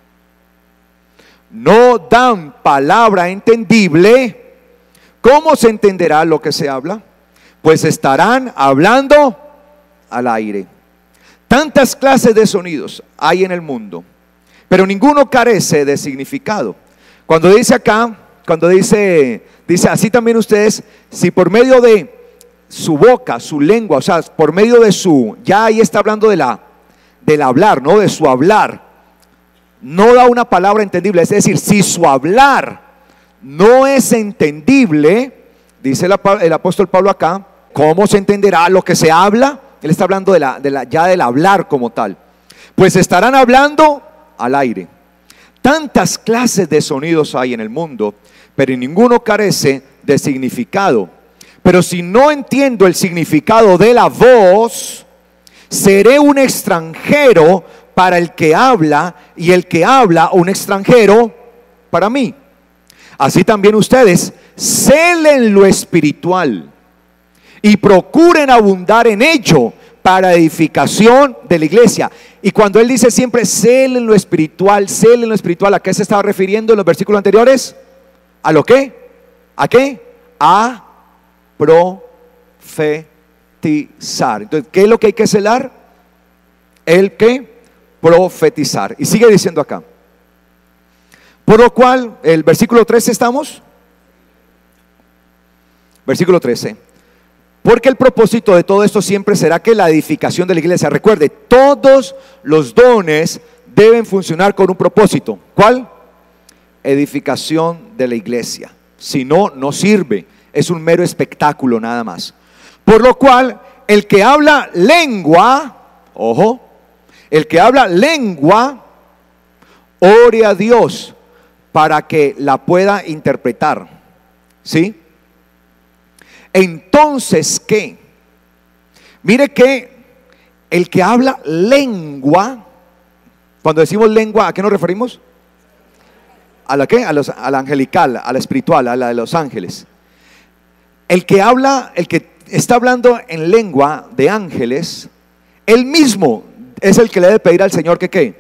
no dan palabra entendible, ¿cómo se entenderá lo que se habla? Pues estarán hablando al aire. Tantas clases de sonidos hay en el mundo, pero ninguno carece de significado. Cuando dice acá, cuando dice, dice así también ustedes, si por medio de su boca, su lengua, o sea, por medio de su, ya ahí está hablando de la, del hablar, ¿no? De su hablar. No da una palabra entendible, es decir, si su hablar no es entendible, dice el, el apóstol Pablo acá, ¿cómo se entenderá lo que se habla? Él está hablando de la, de la, ya del hablar como tal. Pues estarán hablando al aire. Tantas clases de sonidos hay en el mundo, pero ninguno carece de significado. Pero si no entiendo el significado de la voz, seré un extranjero para el que habla, y el que habla un extranjero para mí. Así también ustedes celen lo espiritual y procuren abundar en ello para edificación de la iglesia. Y cuando él dice siempre celen lo espiritual, celen lo espiritual, ¿a qué se estaba refiriendo en los versículos anteriores? ¿A lo qué? ¿A qué? A profetizar. Entonces, ¿qué es lo que hay que celar? El que profetizar. Y sigue diciendo acá, por lo cual, el versículo trece estamos, versículo trece, porque el propósito de todo esto siempre será que la edificación de la iglesia, recuerde, todos los dones deben funcionar con un propósito. ¿Cuál? Edificación de la iglesia. Si no, no sirve, es un mero espectáculo nada más. Por lo cual, el que habla lengua, ojo, el que habla lengua, ore a Dios para que la pueda interpretar. ¿Sí? Entonces, ¿qué? Mire que el que habla lengua, cuando decimos lengua, ¿a qué nos referimos? ¿A la qué? A, los, a la angelical, a la espiritual, a la de los ángeles. El que habla, el que está hablando en lengua de ángeles, él mismo es el que le debe pedir al Señor que qué.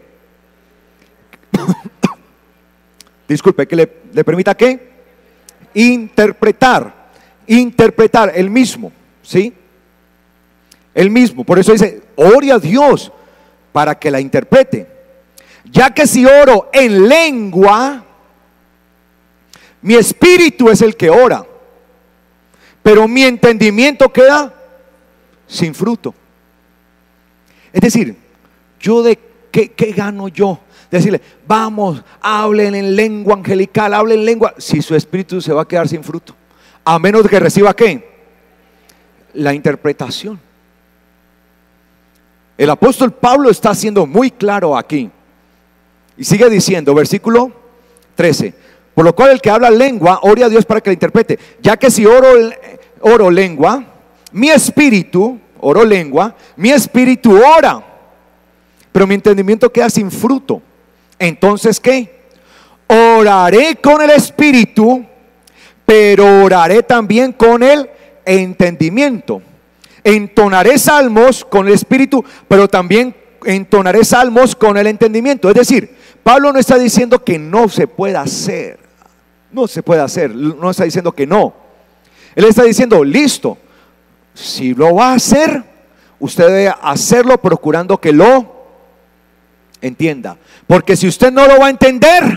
Disculpe, que le, le permita qué. Interpretar. Interpretar, él mismo, ¿sí? Él mismo, por eso dice, ore a Dios para que la interprete. Ya que si oro en lengua, Mi espíritu es el que ora, pero mi entendimiento queda sin fruto. Es decir, ¿yo de qué, qué gano yo? Decirle, vamos, hablen en lengua angelical, hablen en lengua, si su espíritu se va a quedar sin fruto, a menos de que reciba ¿qué? La interpretación. El apóstol Pablo está siendo muy claro aquí y sigue diciendo, versículo trece, por lo cual el que habla lengua, ore a Dios para que la interprete, ya que si oro, oro lengua, mi espíritu, oro lengua, mi espíritu ora, pero mi entendimiento queda sin fruto. Entonces, ¿qué? Oraré con el espíritu, pero oraré también con el entendimiento. Entonaré salmos con el espíritu, pero también entonaré salmos con el entendimiento. Es decir, Pablo no está diciendo que no se pueda hacer, no se puede hacer, no está diciendo que no. Él está diciendo, listo, si lo va a hacer, usted debe hacerlo procurando que lo entienda, porque si usted no lo va a entender,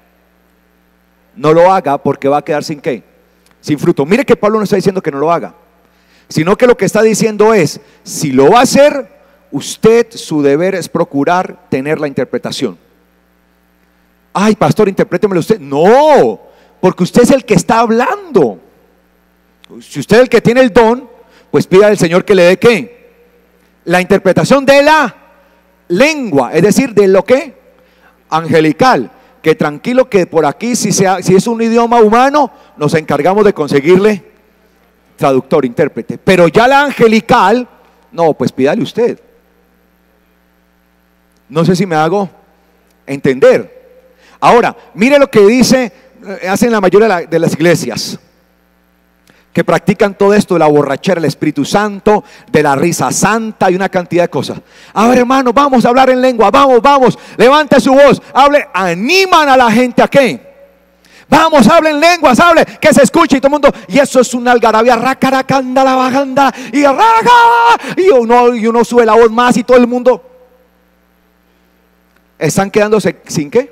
no lo haga, porque va a quedar sin qué, sin fruto. Mire que Pablo no está diciendo que no lo haga, sino que lo que está diciendo es, si lo va a hacer, usted, su deber es procurar tener la interpretación. Ay, pastor, interprétemelo usted. No, porque usted es el que está hablando. Si usted es el que tiene el don, pues pida al Señor que le dé ¿qué? La interpretación de la lengua, es decir, de lo que angelical. Que tranquilo que por aquí, si, sea, si es un idioma humano, nos encargamos de conseguirle traductor, intérprete. Pero ya la angelical, no, pues pídale usted. No sé si me hago entender. Ahora, mire lo que dice, hacen la mayoría de, la, de las iglesias que practican todo esto de la borrachera del Espíritu Santo, de la risa santa y una cantidad de cosas. A ver, hermano, vamos a hablar en lengua, vamos, vamos, levante su voz, hable, animan a la gente a qué. Vamos, hable en lenguas, hable, que se escuche y todo el mundo, y eso es una algarabía, racaracanda, la bajanda, y raga, y uno, y uno sube la voz más y todo el mundo están quedándose sin qué,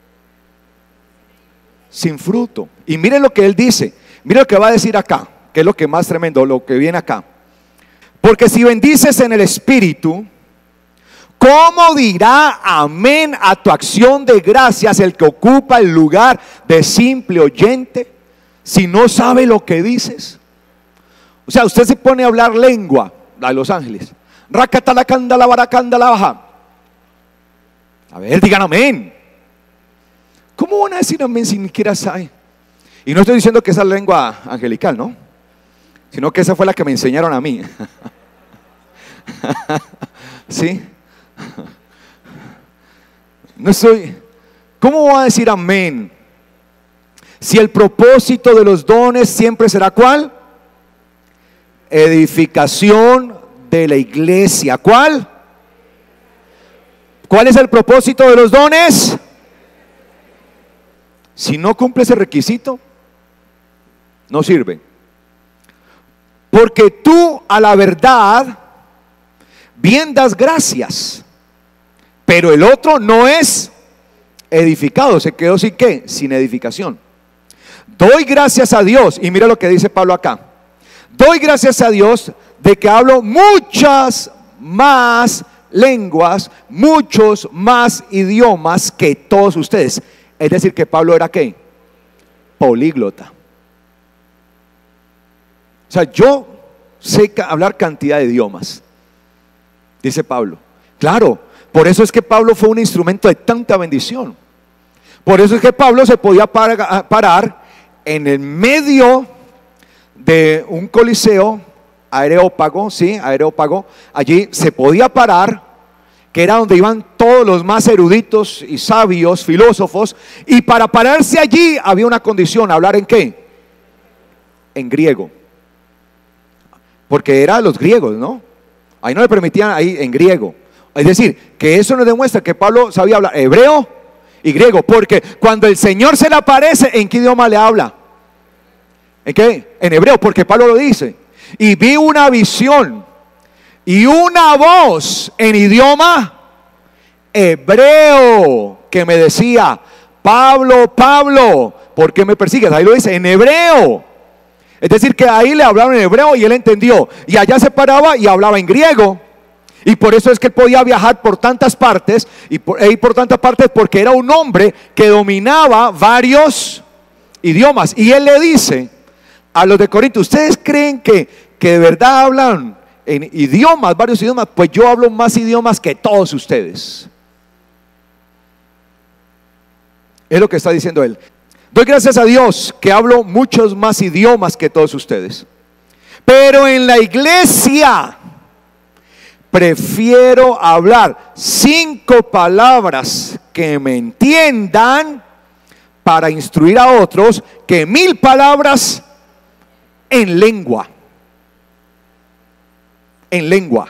sin fruto. Y miren lo que él dice, miren lo que va a decir acá, que es lo que más tremendo, lo que viene acá. Porque si bendices en el Espíritu, ¿cómo dirá amén a tu acción de gracias el que ocupa el lugar de simple oyente si no sabe lo que dices? O sea, usted se pone a hablar lengua, la de los ángeles, racatalacanda la baracanda la baja. A ver, digan amén. ¿Cómo van a decir amén si ni siquiera saben? Y no estoy diciendo que esa es lengua angelical, ¿no? Sino que esa fue la que me enseñaron a mí. ¿Sí? No estoy. ¿Cómo va a decir amén? Si el propósito de los dones siempre será ¿cuál? Edificación de la iglesia. ¿Cuál? ¿Cuál es el propósito de los dones? Si no cumple ese requisito, no sirve. Porque tú a la verdad bien das gracias, pero el otro no es edificado, se quedó sin qué, sin edificación. Doy gracias a Dios, y mira lo que dice Pablo acá. Doy gracias a Dios de que hablo muchas más lenguas, muchos más idiomas que todos ustedes. Es decir, que Pablo era ¿qué? Políglota. O sea, yo sé hablar cantidad de idiomas, dice Pablo. Claro, por eso es que Pablo fue un instrumento de tanta bendición. Por eso es que Pablo se podía parar en el medio de un coliseo, Areópago, sí, Areópago, allí se podía parar, que era donde iban todos los más eruditos y sabios, filósofos, y para pararse allí había una condición, ¿hablar en qué? En griego. Porque eran los griegos, ¿no? Ahí no le permitían, ahí en griego. Es decir, que eso nos demuestra que Pablo sabía hablar hebreo y griego, porque cuando el Señor se le aparece, ¿en qué idioma le habla? ¿En qué? En hebreo, porque Pablo lo dice. Y vi una visión y una voz en idioma hebreo que me decía: Pablo, Pablo, ¿por qué me persigues? Ahí lo dice en hebreo. Es decir, que ahí le hablaron en hebreo y él entendió. Y allá se paraba y hablaba en griego. Y por eso es que él podía viajar por tantas partes y por, e ir por tantas partes, porque era un hombre que dominaba varios idiomas. Y él le dice a los de Corinto: ¿ustedes creen que, que de verdad hablan en idiomas, varios idiomas? Pues yo hablo más idiomas que todos ustedes. Es lo que está diciendo él. Doy gracias a Dios que hablo muchos más idiomas que todos ustedes, pero en la iglesia prefiero hablar cinco palabras que me entiendan para instruir a otros que mil palabras en lengua. En lengua.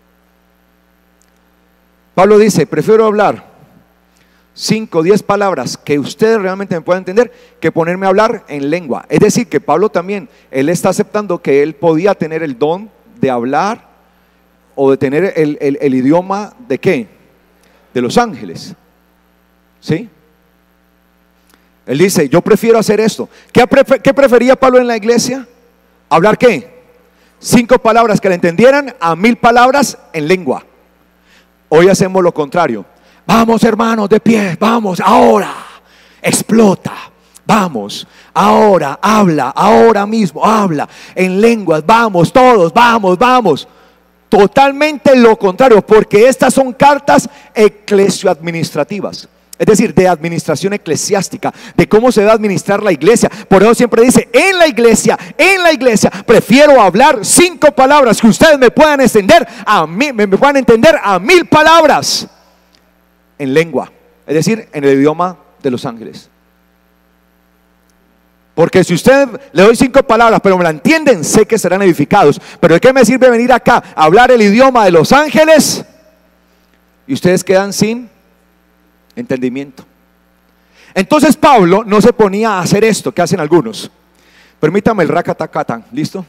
Pablo dice: prefiero hablar cinco, diez palabras que ustedes realmente me puedan entender que ponerme a hablar en lengua. Es decir, que Pablo también, él está aceptando que él podía tener el don de hablar o de tener el, el, el idioma de qué, de los ángeles, ¿sí? Él dice: yo prefiero hacer esto. ¿Qué, prefer, ¿Qué prefería Pablo en la iglesia? ¿Hablar qué? Cinco palabras que le entendieran a mil palabras en lengua. Hoy hacemos lo contrario. Vamos, hermanos, de pie, vamos, ahora, explota, vamos, ahora, habla, ahora mismo, habla en lenguas, vamos, todos, vamos, vamos. Totalmente lo contrario, porque estas son cartas eclesioadministrativas, es decir, de administración eclesiástica, de cómo se debe administrar la iglesia. Por eso siempre dice: en la iglesia, en la iglesia prefiero hablar cinco palabras que ustedes me puedan entender a mí, me puedan entender a mil palabras en lengua, es decir, en el idioma de los ángeles. Porque si usted le doy cinco palabras pero me la entienden, sé que serán edificados. Pero ¿de qué me sirve venir acá a hablar el idioma de los ángeles y ustedes quedan sin entendimiento? Entonces Pablo no se ponía a hacer esto que hacen algunos. Permítame el rakatacatan, ¿listo?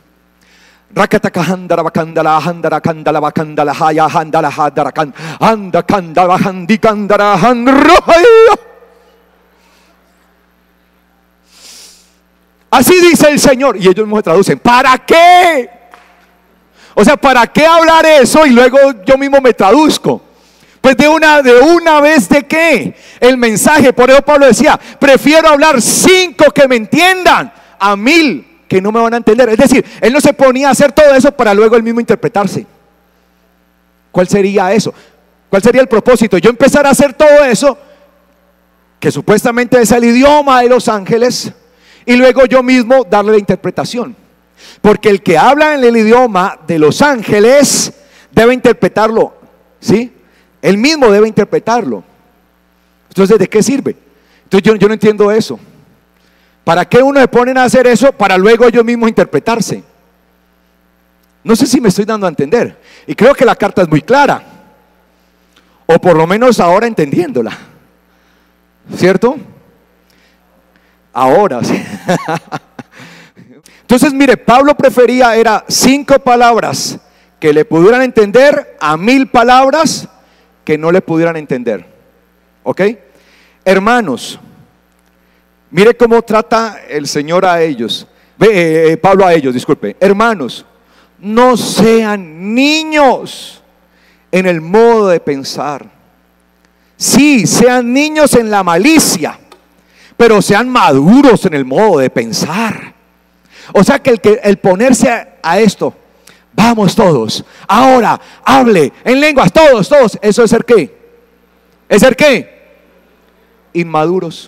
Así dice el Señor. Y ellos me traducen: ¿para qué? O sea, ¿para qué hablar eso? Y luego yo mismo me traduzco. Pues de una, de una vez, ¿de qué? El mensaje. Por eso Pablo decía: prefiero hablar cinco que me entiendan a mil que no me van a entender. Es decir, él no se ponía a hacer todo eso para luego él mismo interpretarse. ¿Cuál sería eso? ¿Cuál sería el propósito? Yo empezar a hacer todo eso, que supuestamente es el idioma de los ángeles, y luego yo mismo darle la interpretación. Porque el que habla en el idioma de los ángeles debe interpretarlo, ¿sí? Él mismo debe interpretarlo. Entonces, ¿de qué sirve? Entonces yo, yo no entiendo eso. ¿Para qué uno se ponen a hacer eso para luego ellos mismos interpretarse? No sé si me estoy dando a entender. Y creo que la carta es muy clara, o por lo menos ahora entendiéndola, ¿cierto? Ahora sí. Entonces mire, Pablo prefería era cinco palabras que le pudieran entender a mil palabras que no le pudieran entender. ¿Ok? Hermanos, mire cómo trata el Señor a ellos, eh, eh, Pablo a ellos, disculpe. Hermanos, no sean niños en el modo de pensar. Sí, sean niños en la malicia, pero sean maduros en el modo de pensar. O sea que el, que, el ponerse a, a esto, vamos todos, ahora hable en lenguas, todos, todos, eso es ser ¿qué? ¿Es ser qué? Inmaduros.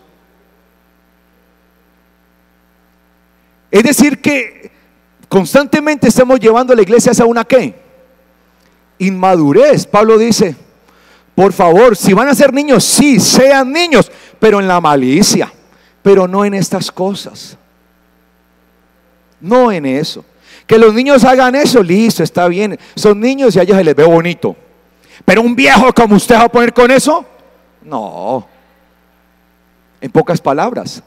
Es decir que constantemente estamos llevando a la iglesia hacia una ¿qué? Inmadurez. Pablo dice: por favor, si van a ser niños, sí, sean niños, pero en la malicia, pero no en estas cosas. No en eso. Que los niños hagan eso, listo, está bien. Son niños y a ellos se les ve bonito. Pero un viejo como usted va a poner con eso, no. En pocas palabras.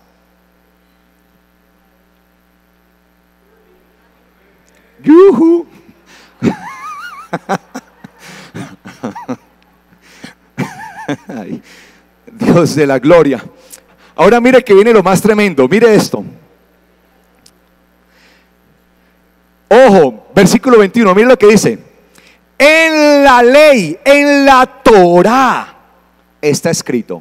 ¡Yuhu! Ay, Dios de la gloria. Ahora mire que viene lo más tremendo, mire esto. Ojo, versículo veintiuno, mire lo que dice. En la ley, en la Torá está escrito.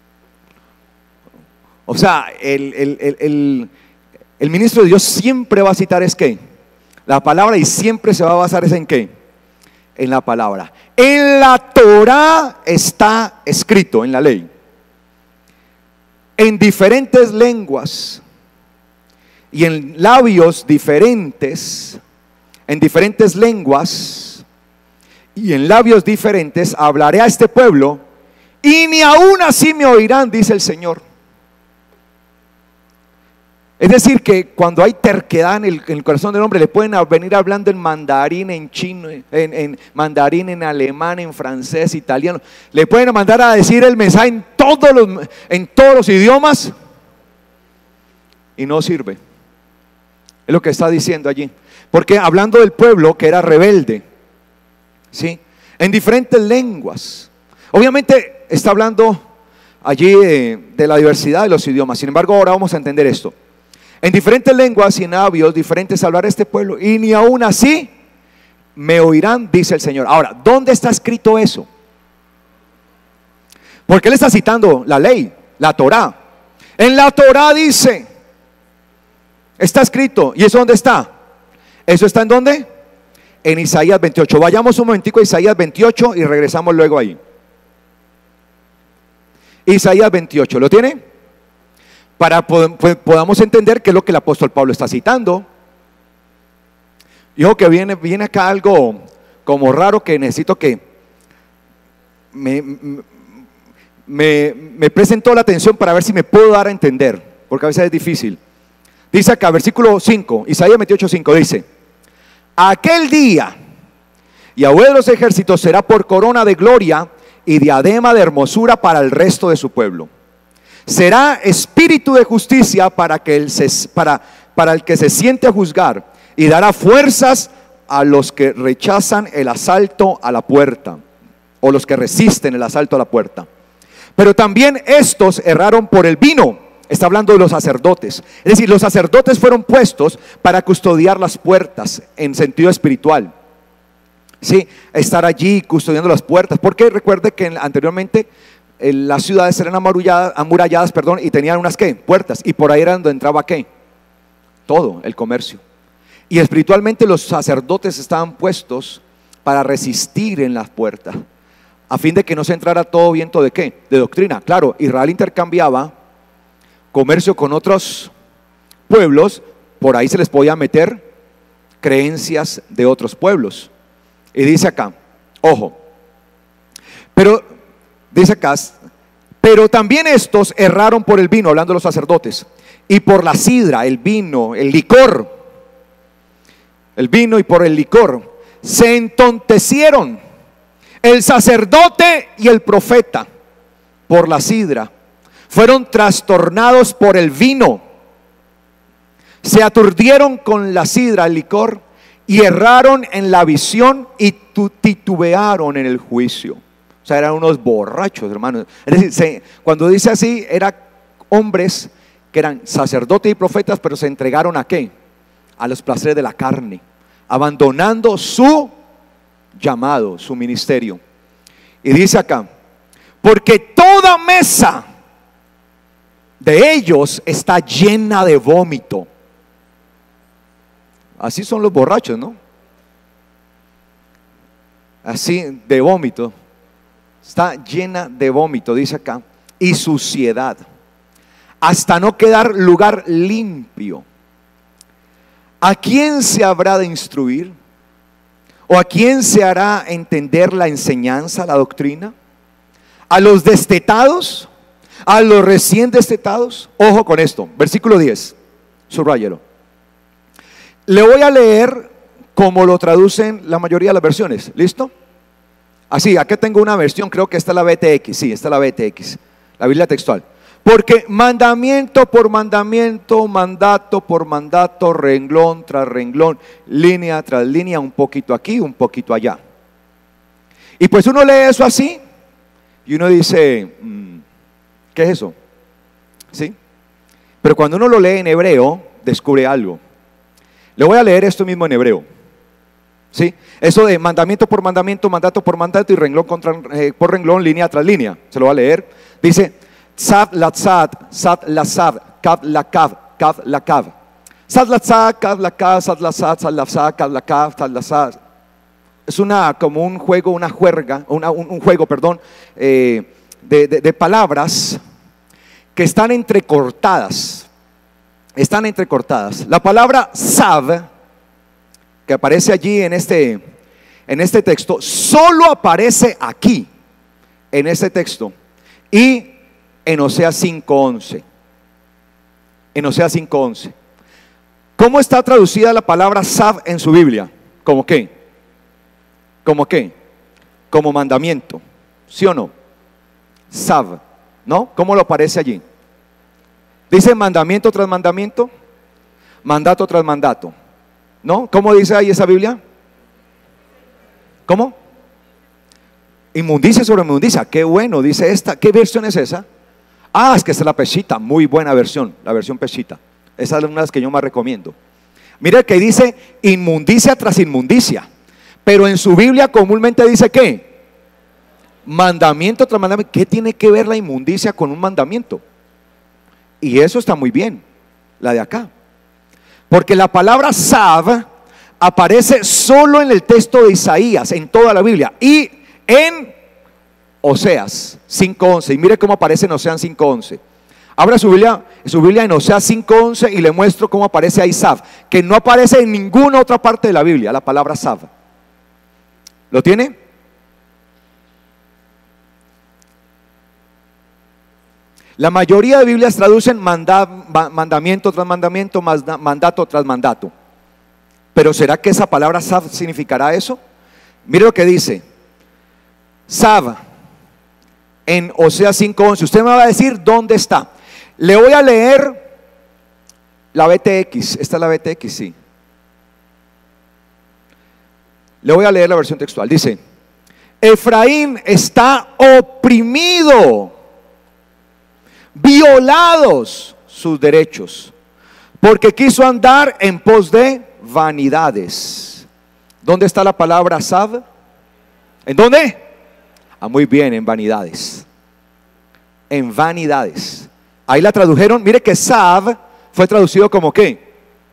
O sea, el, el, el, el, el ministro de Dios siempre va a citar es que la palabra, y siempre se va a basar es en qué, en la palabra. En la Torá está escrito, en la ley, en diferentes lenguas y en labios diferentes, en diferentes lenguas y en labios diferentes hablaré a este pueblo, y ni aún así me oirán, dice el Señor. Es decir, que cuando hay terquedad en el, en el corazón del hombre, le pueden venir hablando en mandarín, en chino, en, en mandarín, en alemán, en francés, italiano. Le pueden mandar a decir el mensaje en todos los, en todos los idiomas y no sirve. Es lo que está diciendo allí. Porque hablando del pueblo que era rebelde, ¿sí?, en diferentes lenguas. Obviamente está hablando allí de, de la diversidad de los idiomas. Sin embargo, ahora vamos a entender esto. En diferentes lenguas y en labios diferentes hablará este pueblo, y ni aún así me oirán, dice el Señor. Ahora, ¿dónde está escrito eso? Porque él está citando la ley, la Torá. En la Torá dice, está escrito. ¿Y eso dónde está? ¿Eso está en dónde? En Isaías veintiocho. Vayamos un momentico a Isaías veintiocho y regresamos luego ahí. Isaías veintiocho, ¿lo tiene? Para que podamos entender qué es lo que el apóstol Pablo está citando. Y ojo que viene, viene acá algo como raro que necesito que me, me, me presten toda la atención para ver si me puedo dar a entender, porque a veces es difícil. Dice acá, versículo cinco, Isaías veintiocho, cinco, dice: aquel día Yahweh de los ejércitos será por corona de gloria y diadema de hermosura para el resto de su pueblo. Será espíritu de justicia para, que el, se, para, para el que se siente a juzgar, y dará fuerzas a los que rechazan el asalto a la puerta, o los que resisten el asalto a la puerta. Pero también estos erraron por el vino. Está hablando de los sacerdotes. Es decir, los sacerdotes fueron puestos para custodiar las puertas en sentido espiritual. Sí, estar allí custodiando las puertas. Porque recuerde que anteriormente las ciudades eran amuralladas, amuralladas, perdón, y tenían unas ¿qué? Puertas, y por ahí era donde entraba ¿qué? Todo el comercio. Y espiritualmente los sacerdotes estaban puestos para resistir en las puertas, a fin de que no se entrara todo viento de ¿qué? De doctrina. Claro, Israel intercambiaba comercio con otros pueblos, por ahí se les podía meter creencias de otros pueblos. Y dice acá, ojo, pero dice acá, pero también estos erraron por el vino, hablando de los sacerdotes, y por la sidra, el vino, el licor, el vino y por el licor, se entontecieron el sacerdote y el profeta por la sidra, fueron trastornados por el vino, se aturdieron con la sidra, el licor, y erraron en la visión y titubearon en el juicio. O sea, eran unos borrachos, hermanos. Es decir, se, cuando dice así, eran hombres que eran sacerdotes y profetas, pero se entregaron a ¿qué? A los placeres de la carne, abandonando su llamado, su ministerio. Y dice acá, porque toda mesa de ellos está llena de vómito. Así son los borrachos, ¿no? Así, de vómito. Está llena de vómito, dice acá, y suciedad, hasta no quedar lugar limpio. ¿A quién se habrá de instruir? ¿O a quién se hará entender la enseñanza, la doctrina? ¿A los destetados? ¿A los recién destetados? Ojo con esto, versículo diez, subráyelo. Le voy a leer como lo traducen la mayoría de las versiones, ¿listo? Así, aquí tengo una versión, creo que esta es la B T X, sí, esta es la B T X, la Biblia textual. Porque mandamiento por mandamiento, mandato por mandato, renglón tras renglón, línea tras línea, un poquito aquí, un poquito allá. Y pues uno lee eso así y uno dice, ¿qué es eso? ¿sí? Pero cuando uno lo lee en hebreo, descubre algo. Le voy a leer esto mismo en hebreo, ¿sí? Eso de mandamiento por mandamiento, mandato por mandato y renglón contra, eh, por renglón, línea tras línea. Se lo voy a leer. Dice, tzad la tzad, tzad la tzad, kav la kav, kav la kav. Tzad la tzad, kav la kav, tzad la tzad, tzad la tzad, kav la kav, tzad la tzad. Es una, como un juego, una juerga, una, un, un juego, perdón, eh, de, de, de palabras que están entrecortadas. Están entrecortadas. La palabra sav, que aparece allí en este, en este texto, solo aparece aquí, en este texto, y en Oseas cinco once. En Oseas cinco once. ¿Cómo está traducida la palabra sav en su Biblia? ¿Cómo qué? ¿Cómo qué? Como mandamiento, ¿sí o no? Sav, ¿no? ¿Cómo lo aparece allí? Dice mandamiento tras mandamiento, mandato tras mandato, ¿no? ¿Cómo dice ahí esa Biblia? ¿Cómo? Inmundicia sobre inmundicia. Qué bueno, dice esta. ¿Qué versión es esa? Ah, es que esta es la Peshitta. Muy buena versión, la versión Peshitta. Esa es una de las que yo más recomiendo. Mire que dice inmundicia tras inmundicia. Pero en su Biblia comúnmente dice ¿qué? Mandamiento tras mandamiento. ¿Qué tiene que ver la inmundicia con un mandamiento? Y eso está muy bien, la de acá. Porque la palabra sav aparece solo en el texto de Isaías, en toda la Biblia. Y en Oseas cinco once. Y mire cómo aparece en Oseas cinco once. Abra su Biblia, su Biblia en Oseas cinco once y le muestro cómo aparece ahí sav, que no aparece en ninguna otra parte de la Biblia, la palabra sav. ¿Lo tiene? La mayoría de Biblias traducen manda, mandamiento tras mandamiento, mandato tras mandato. Pero ¿será que esa palabra sav significará eso? Mire lo que dice sav en Oseas cinco once. Usted me va a decir dónde está. Le voy a leer la B T X. Esta es la B T X, sí. Le voy a leer la versión textual. Dice: Efraín está oprimido, violados sus derechos, porque quiso andar en pos de vanidades. ¿Dónde está la palabra sav? ¿En dónde? Ah, muy bien, en vanidades. En vanidades. Ahí la tradujeron. Mire que sav fue traducido como ¿qué?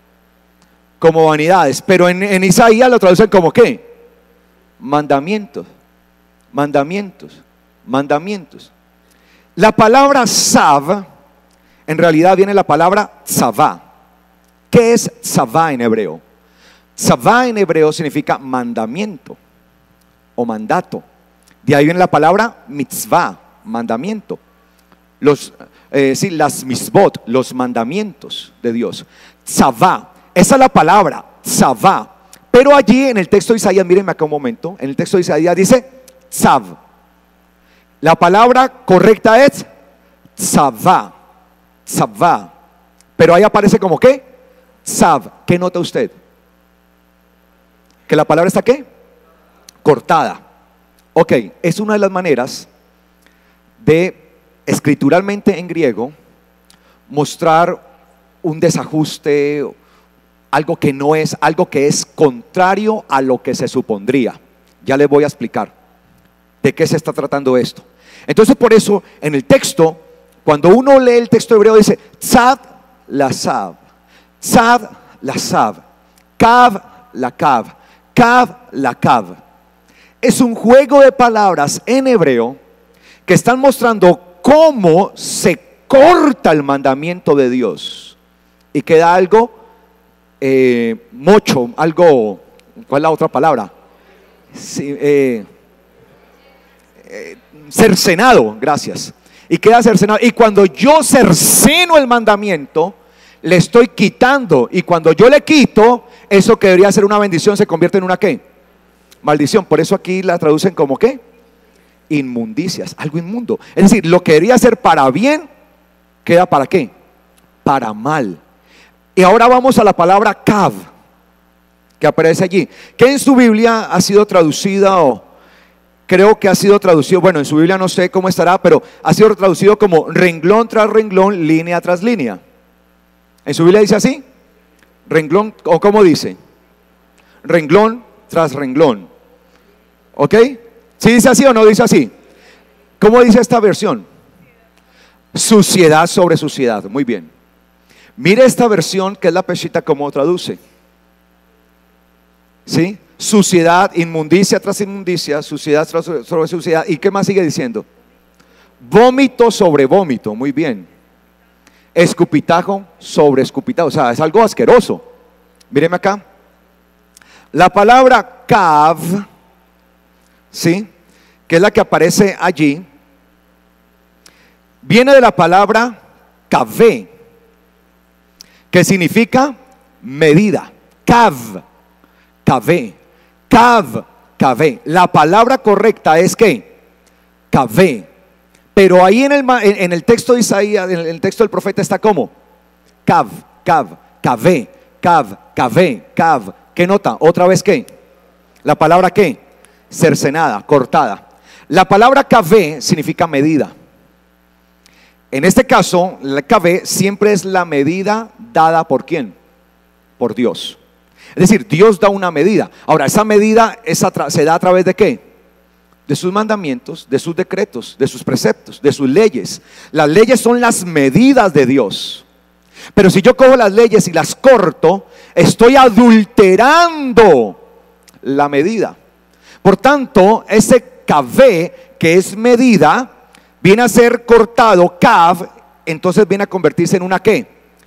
Como vanidades. Pero en, en Isaías lo traducen como ¿qué? Mandamientos. Mandamientos. Mandamientos. La palabra sav, en realidad viene la palabra tzavá. ¿Qué es tzavá en hebreo? Tzavá en hebreo significa mandamiento o mandato. De ahí viene la palabra mitzvah, mandamiento. Los, eh, sí, las mitzvot, los mandamientos de Dios. Tzavá, esa es la palabra, tzavá. Pero allí en el texto de Isaías, mírenme acá un momento, en el texto de Isaías dice tzav. La palabra correcta es tzavá, tzavá. Pero ahí aparece como ¿qué? Tzav. ¿Qué nota usted? ¿Que la palabra está qué? Cortada. Ok, es una de las maneras de, escrituralmente en griego, mostrar un desajuste, algo que no es, algo que es contrario a lo que se supondría. Ya les voy a explicar de qué se está tratando esto. Entonces, por eso, en el texto, cuando uno lee el texto hebreo, dice tzad la sav, tzad la sav, kav la kav, kav la kav. Es un juego de palabras en hebreo que están mostrando cómo se corta el mandamiento de Dios y queda algo eh, mocho, algo, ¿cuál es la otra palabra? Sí, eh, eh, cercenado, gracias. Y queda cercenado. Y cuando yo cerceno el mandamiento, le estoy quitando. Y cuando yo le quito, eso que debería ser una bendición se convierte en una ¿qué? Maldición. Por eso aquí la traducen como ¿qué? Inmundicias, algo inmundo. Es decir, lo que debería ser para bien, queda para ¿qué? Para mal. Y ahora vamos a la palabra kav, que aparece allí, que en su Biblia ha sido traducida o creo que ha sido traducido, bueno, en su Biblia no sé cómo estará, pero ha sido traducido como renglón tras renglón, línea tras línea. ¿En su Biblia dice así? Renglón, ¿o cómo dice? Renglón tras renglón. ¿Ok? ¿Sí dice así o no dice así? ¿Cómo dice esta versión? Suciedad sobre suciedad. Muy bien. Mire esta versión que es la Peshitta, como traduce. ¿Sí? Suciedad, inmundicia tras inmundicia, suciedad tras sobre suciedad. ¿Y qué más sigue diciendo? Vómito sobre vómito. Muy bien. Escupitajo sobre escupitajo. O sea, es algo asqueroso. Míreme acá. La palabra kav, ¿sí?, que es la que aparece allí, viene de la palabra kavé, que significa medida. Kav, kavé, kav, kavé. La palabra correcta es que kavé. Pero ahí en el, en el texto de Isaías, en el texto del profeta está como kav, kav, kavé, kav, kavé, kav. ¿Qué nota? Otra vez ¿qué? La palabra ¿qué? Cercenada, cortada. La palabra kavé significa medida. En este caso, la kavé siempre es la medida dada por ¿quién? Por Dios. Es decir, Dios da una medida. Ahora, esa medida es a se da a través de ¿qué? De sus mandamientos, de sus decretos, de sus preceptos, de sus leyes. Las leyes son las medidas de Dios. Pero si yo cojo las leyes y las corto, estoy adulterando la medida. Por tanto, ese kavé, que es medida, viene a ser cortado, kav, entonces viene a convertirse en una ¿qué?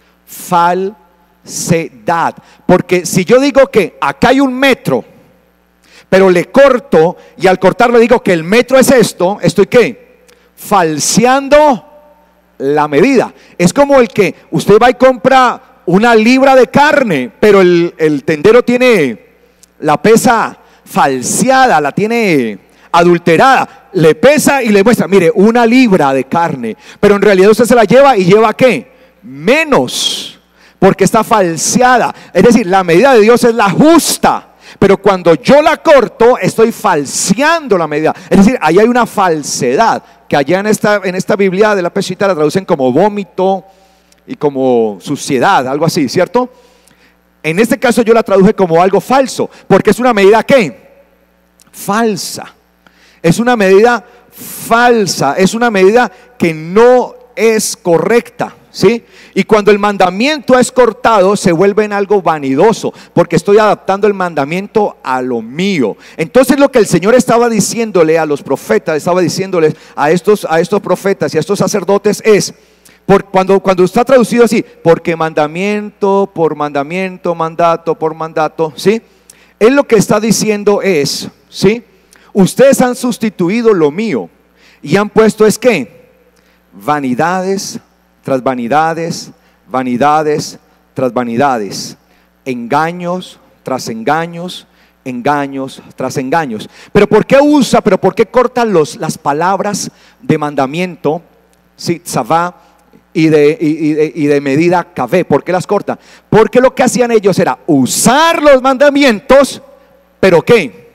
Falsedad. Porque si yo digo que acá hay un metro, pero le corto y al cortarlo digo que el metro es esto, estoy ¿qué? Falseando la medida. Es como el que usted va y compra una libra de carne, pero el, el tendero tiene la pesa falseada, la tiene adulterada, le pesa y le muestra, mire, una libra de carne, pero en realidad usted se la lleva y lleva ¿qué? Menos, porque está falseada. Es decir, la medida de Dios es la justa, pero cuando yo la corto estoy falseando la medida. Es decir, ahí hay una falsedad que allá en esta, en esta Biblia de la Peshitta la traducen como vómito y como suciedad, algo así, ¿cierto? En este caso yo la traduje como algo falso, porque es una medida ¿qué? Falsa. Es una medida falsa, es una medida que no es correcta, ¿sí? Y cuando el mandamiento es cortado se vuelve en algo vanidoso, porque estoy adaptando el mandamiento a lo mío. Entonces lo que el Señor estaba diciéndole a los profetas, estaba diciéndoles a estos, a estos profetas y a estos sacerdotes es, por, cuando, cuando está traducido así, porque mandamiento por mandamiento, mandato por mandato, ¿sí? Él lo que está diciendo es, ¿sí? Ustedes han sustituido lo mío y han puesto es que vanidades tras vanidades, vanidades tras vanidades, engaños tras engaños, engaños tras engaños. Pero ¿por qué usa, pero por qué corta los, las palabras de mandamiento, sí, tzavá, y de, y, de, y de medida kavé? ¿Por qué las corta? Porque lo que hacían ellos era usar los mandamientos, pero ¿qué?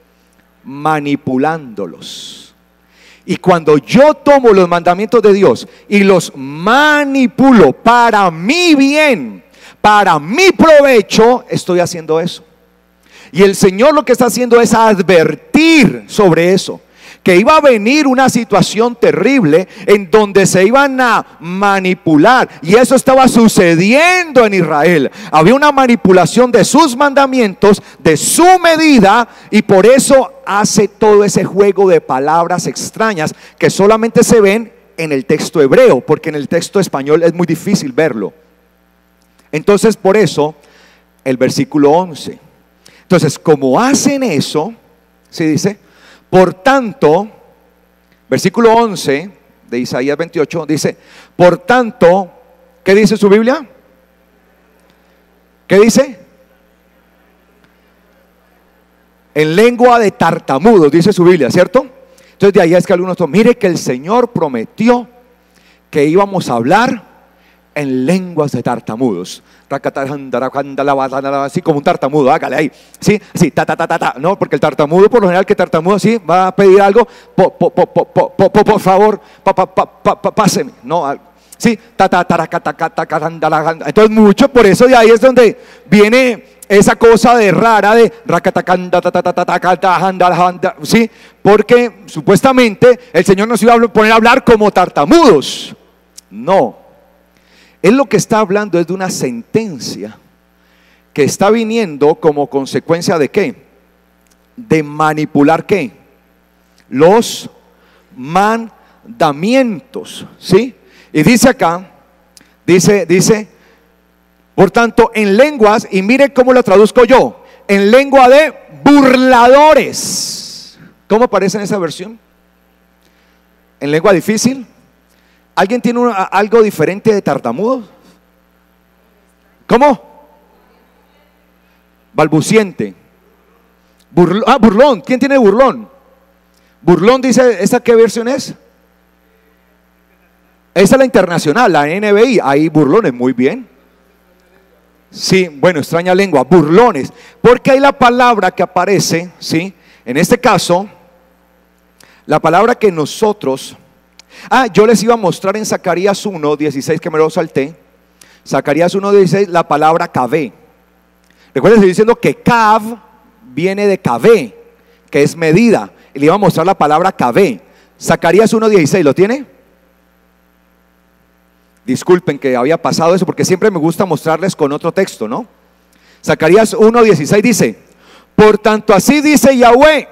Manipulándolos. Y cuando yo tomo los mandamientos de Dios y los manipulo para mi bien, para mi provecho, estoy haciendo eso. Y el Señor lo que está haciendo es advertir sobre eso, que iba a venir una situación terrible en donde se iban a manipular, y eso estaba sucediendo en Israel. Había una manipulación de sus mandamientos, de su medida, y por eso hace todo ese juego de palabras extrañas que solamente se ven en el texto hebreo, porque en el texto español es muy difícil verlo. Entonces por eso el versículo once. Entonces, como hacen eso, ¿sí dice? Por tanto, versículo once de Isaías veintiocho dice, por tanto, ¿qué dice su Biblia? ¿Qué dice? En lengua de tartamudos, dice su Biblia, ¿cierto? Entonces de ahí es que algunos toman, mire que el Señor prometió que íbamos a hablar en lenguas de tartamudos. Así como un tartamudo, hágale ahí. Sí, sí, ta, ta, ta, ta, ta. No, porque el tartamudo, por lo general, que tartamudo así va a pedir algo, po, po, po, po, po, po, po, por favor, pa, pa, pa, pa, pa, páseme. No, sí, ta, ta, ta, ta, ta, ta, ta, ta. Entonces, mucho, por eso de ahí es donde viene esa cosa de rara de sí, porque supuestamente el Señor nos iba a poner a hablar como tartamudos. No. Él lo que está hablando es de una sentencia que está viniendo como consecuencia de ¿qué? De manipular ¿qué? Los mandamientos, ¿sí? Y dice acá, dice, dice, por tanto, en lenguas, y mire cómo lo traduzco yo, en lengua de burladores. ¿Cómo aparece en esa versión? En lengua difícil. ¿Alguien tiene una, algo diferente de tartamudo? ¿Cómo? Balbuciente. Burl, ah, burlón. ¿Quién tiene burlón? Burlón dice, ¿esa qué versión es? Esa es la internacional, la N B I. Ahí burlones, muy bien. Sí, bueno, extraña lengua, burlones. Porque hay la palabra que aparece, ¿sí? En este caso, la palabra que nosotros... Ah, yo les iba a mostrar en Zacarías uno dieciséis, que me lo salté. Zacarías uno dieciséis, la palabra Kavé. Recuerden, estoy diciendo que Kav viene de Kavé, que es medida. Y le iba a mostrar la palabra Kavé. Zacarías uno dieciséis, ¿lo tiene? Disculpen que había pasado eso, porque siempre me gusta mostrarles con otro texto, ¿no? Zacarías uno dieciséis dice: por tanto así dice Yahweh,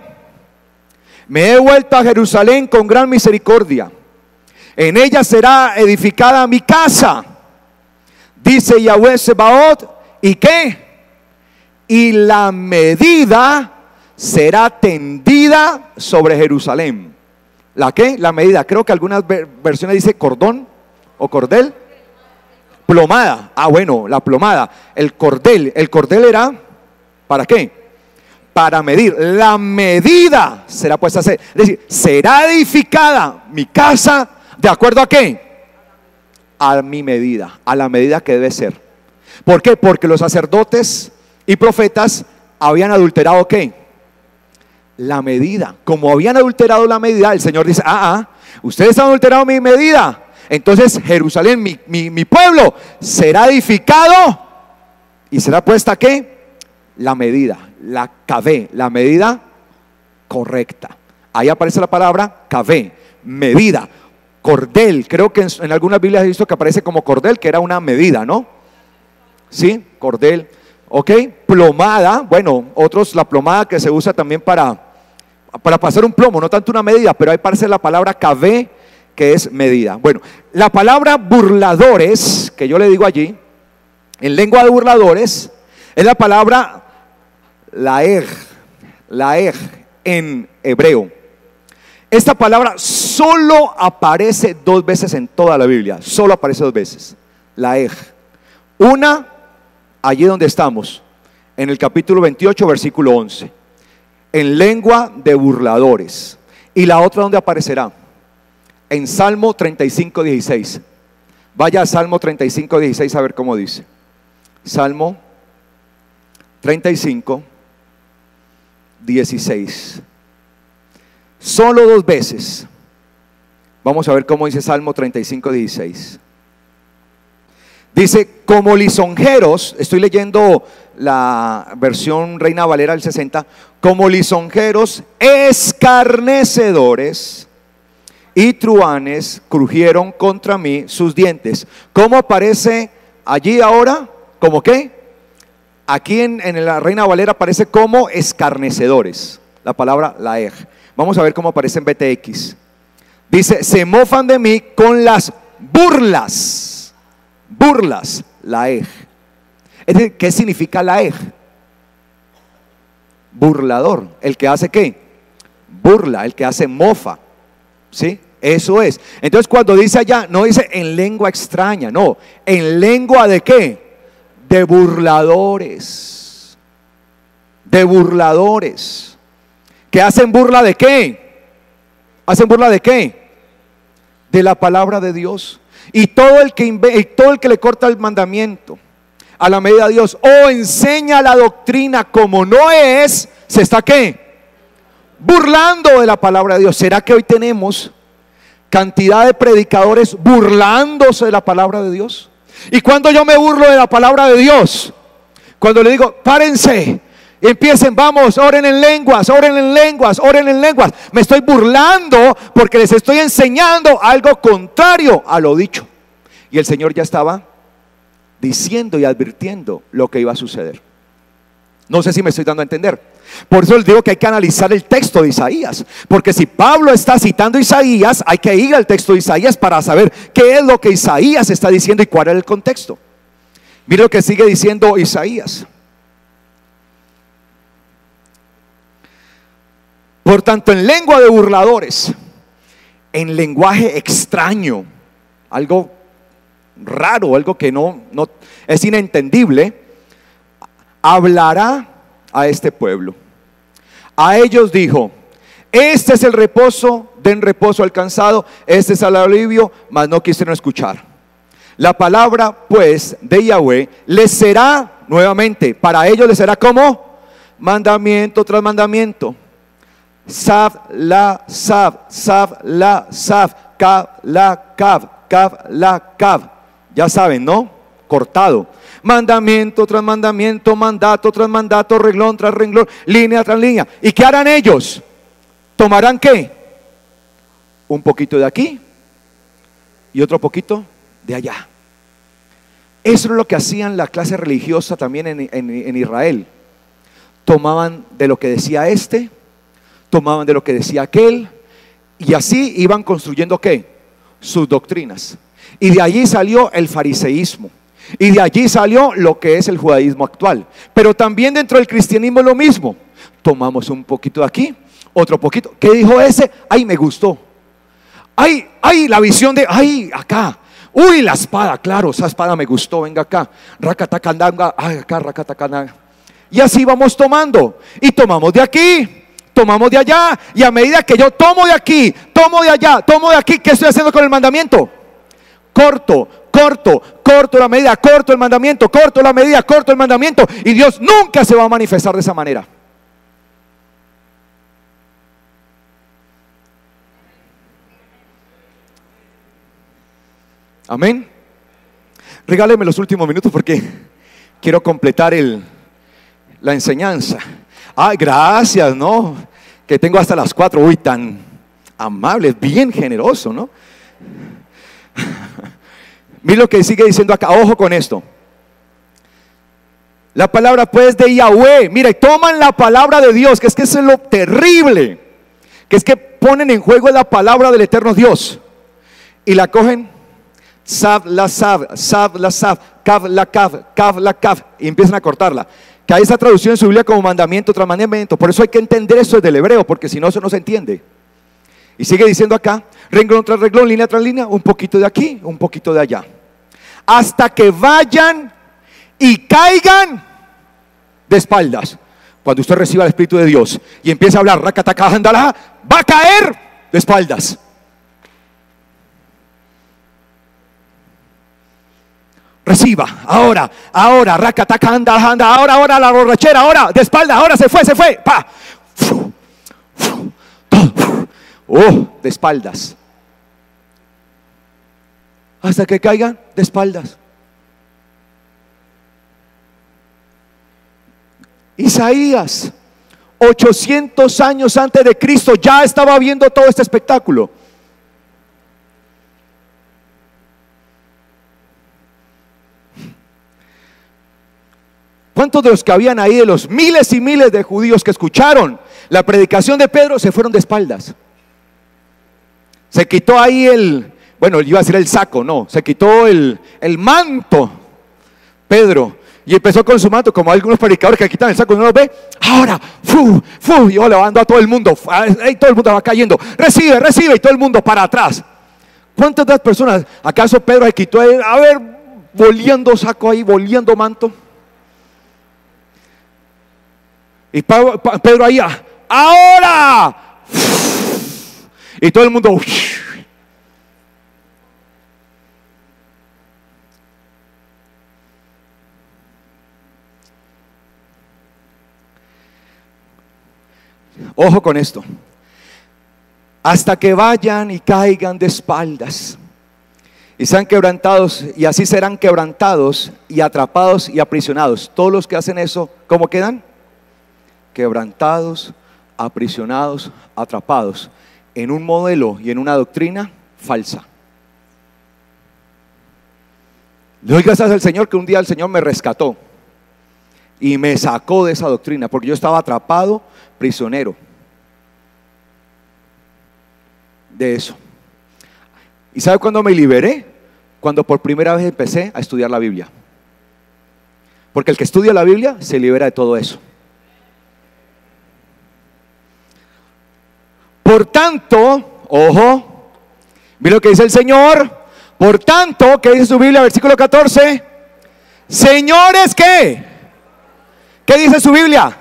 me he vuelto a Jerusalén con gran misericordia, en ella será edificada mi casa, dice Yahweh Sebaot. ¿Y qué? Y la medida será tendida sobre Jerusalén. ¿La qué? La medida. Creo que algunas versiones dice cordón o cordel. Plomada. Ah, bueno, la plomada. El cordel. El cordel era ¿para qué? Para medir. La medida será puesta a hacer. Es decir, será edificada mi casa ¿de acuerdo a qué? A mi medida, a la medida que debe ser. ¿Por qué? Porque los sacerdotes y profetas habían adulterado ¿qué? La medida. Como habían adulterado la medida, el Señor dice: ah, ah, ustedes han adulterado mi medida. Entonces Jerusalén, mi, mi, mi pueblo, será edificado y será puesta ¿qué? La medida, la Kavé, la medida correcta. Ahí aparece la palabra Kavé, medida. Cordel, creo que en, en algunas Biblias he visto que aparece como cordel, que era una medida, ¿no? Sí, cordel, ok. Plomada, bueno, otros la plomada que se usa también para, para pasar un plomo, no tanto una medida, pero ahí aparece la palabra Kavé, que es medida. Bueno, la palabra burladores, que yo le digo allí, en lengua de burladores, es la palabra laej, laej en hebreo. Esta palabra solo aparece dos veces en toda la Biblia, solo aparece dos veces, laej. Una, allí donde estamos, en el capítulo veintiocho, versículo once, en lengua de burladores. Y la otra, ¿dónde aparecerá? En Salmo treinta y cinco, dieciséis. Vaya a Salmo treinta y cinco, dieciséis a ver cómo dice. Salmo treinta y cinco, dieciséis. Solo dos veces. Vamos a ver cómo dice Salmo treinta y cinco, dieciséis. Dice: como lisonjeros, estoy leyendo la versión Reina Valera del sesenta, como lisonjeros escarnecedores y truhanes crujieron contra mí sus dientes. ¿Cómo aparece allí ahora? ¿Cómo qué? Aquí en, en la Reina Valera aparece como escarnecedores, la palabra laej. Vamos a ver cómo aparece en B T X. Dice: se mofan de mí con las burlas. Burlas, laej. Es decir, ¿qué significa laej? Burlador, el que hace ¿qué? Burla, el que hace mofa. ¿Sí? Eso es. Entonces cuando dice allá, no dice en lengua extraña, no, en lengua de ¿qué? De burladores. De burladores. ¿Que hacen burla de qué? ¿Hacen burla de qué? De la palabra de Dios. Y todo el que inve- todo el que le corta el mandamiento a la medida de Dios o enseña la doctrina como no es, se está ¿qué? Burlando de la palabra de Dios. ¿Será que hoy tenemos cantidad de predicadores burlándose de la palabra de Dios? Y cuando yo me burlo de la palabra de Dios, cuando le digo, párense, empiecen, vamos, oren en lenguas, oren en lenguas, oren en lenguas, me estoy burlando porque les estoy enseñando algo contrario a lo dicho. Y el Señor ya estaba diciendo y advirtiendo lo que iba a suceder. No sé si me estoy dando a entender. Por eso les digo que hay que analizar el texto de Isaías, porque si Pablo está citando Isaías, hay que ir al texto de Isaías para saber qué es lo que Isaías está diciendo y cuál es el contexto. Mire lo que sigue diciendo Isaías. Por tanto, en lengua de burladores, en lenguaje extraño, algo raro, algo que no, no es inentendible, hablará a este pueblo. A ellos dijo: este es el reposo, den reposo al cansado, este es el alivio, mas no quisieron escuchar. La palabra pues de Yahweh les será, nuevamente, para ellos les será como mandamiento tras mandamiento. Sav la sav, sav la sav, kav la kav, kav la kav. Ya saben, ¿no? Cortado. Mandamiento tras mandamiento, mandato tras mandato, renglón tras renglón, línea tras línea. ¿Y qué harán ellos? ¿Tomarán qué? Un poquito de aquí y otro poquito de allá. Eso es lo que hacían la clase religiosa también en, en, en Israel. Tomaban de lo que decía este, tomaban de lo que decía aquel, y así iban construyendo ¿qué? Sus doctrinas. Y de allí salió el fariseísmo, y de allí salió lo que es el judaísmo actual. Pero también dentro del cristianismo es lo mismo. Tomamos un poquito de aquí, otro poquito. ¿Qué dijo ese? Ay, me gustó. Ay, ay, la visión de, ay, acá. Uy, la espada, claro, esa espada me gustó, venga acá. Racatacandanga, ay, acá, racatacandanga. Y así vamos tomando. Y tomamos de aquí, tomamos de allá. Y a medida que yo tomo de aquí, tomo de allá, tomo de aquí, ¿qué estoy haciendo con el mandamiento? Corto, corto, corto la medida, corto el mandamiento, corto la medida, corto el mandamiento. Y Dios nunca se va a manifestar de esa manera. Amén. Regáleme los últimos minutos porque quiero completar el, la enseñanza. Ay, gracias, ¿no? Que tengo hasta las cuatro. Uy, tan amable, bien generoso, ¿no? Mira lo que sigue diciendo acá, ojo con esto. La palabra pues de Yahweh, mira, toman la palabra de Dios, que es que eso es lo terrible, que es que ponen en juego la palabra del eterno Dios y la cogen, sav la sav, sav la sav, kav la kav, kav la kav, y empiezan a cortarla. Que hay esa traducción en su Biblia como mandamiento tras mandamiento. Por eso hay que entender eso desde el hebreo, porque si no, eso no se entiende. Y sigue diciendo acá, renglón tras renglón, línea tras línea, un poquito de aquí, un poquito de allá, hasta que vayan y caigan de espaldas. Cuando usted reciba el Espíritu de Dios y empieza a hablar, racatacajandalá, va a caer de espaldas. Reciba, ahora, ahora, racatacajandalá, ahora, ahora la borrachera, ahora, de espaldas, ahora se fue, se fue, pa, oh, de espaldas, hasta que caigan de espaldas. Isaías, ochocientos años antes de Cristo, ya estaba viendo todo este espectáculo. ¿Cuántos de los que habían ahí, de los miles y miles de judíos que escucharon la predicación de Pedro, se fueron de espaldas? Se quitó ahí el, bueno, iba a decir el saco, no, se quitó el, el manto Pedro y empezó con su manto, como algunos predicadores que quitan el saco y no lo ve. Ahora, fu, fu, y yo levando a todo el mundo, y todo el mundo va cayendo, recibe, recibe, y todo el mundo para atrás. ¿Cuántas de las personas, acaso Pedro se quitó, a ver, volviendo saco ahí, volviendo manto? Y Pedro ahí, ahora, y todo el mundo. Ojo con esto. Hasta que vayan y caigan de espaldas y sean quebrantados, y así serán quebrantados y atrapados y aprisionados. Todos los que hacen eso, ¿cómo quedan? Quebrantados, aprisionados, atrapados en un modelo y en una doctrina falsa. Le doy gracias al Señor que un día el Señor me rescató y me sacó de esa doctrina, porque yo estaba atrapado, prisionero de eso. ¿Y sabe cuándo me liberé? Cuando por primera vez empecé a estudiar la Biblia. Porque el que estudia la Biblia se libera de todo eso. Por tanto, ojo, mira lo que dice el Señor. Por tanto, ¿qué dice su Biblia? Versículo catorce. Señores, ¿qué? ¿Qué dice su Biblia?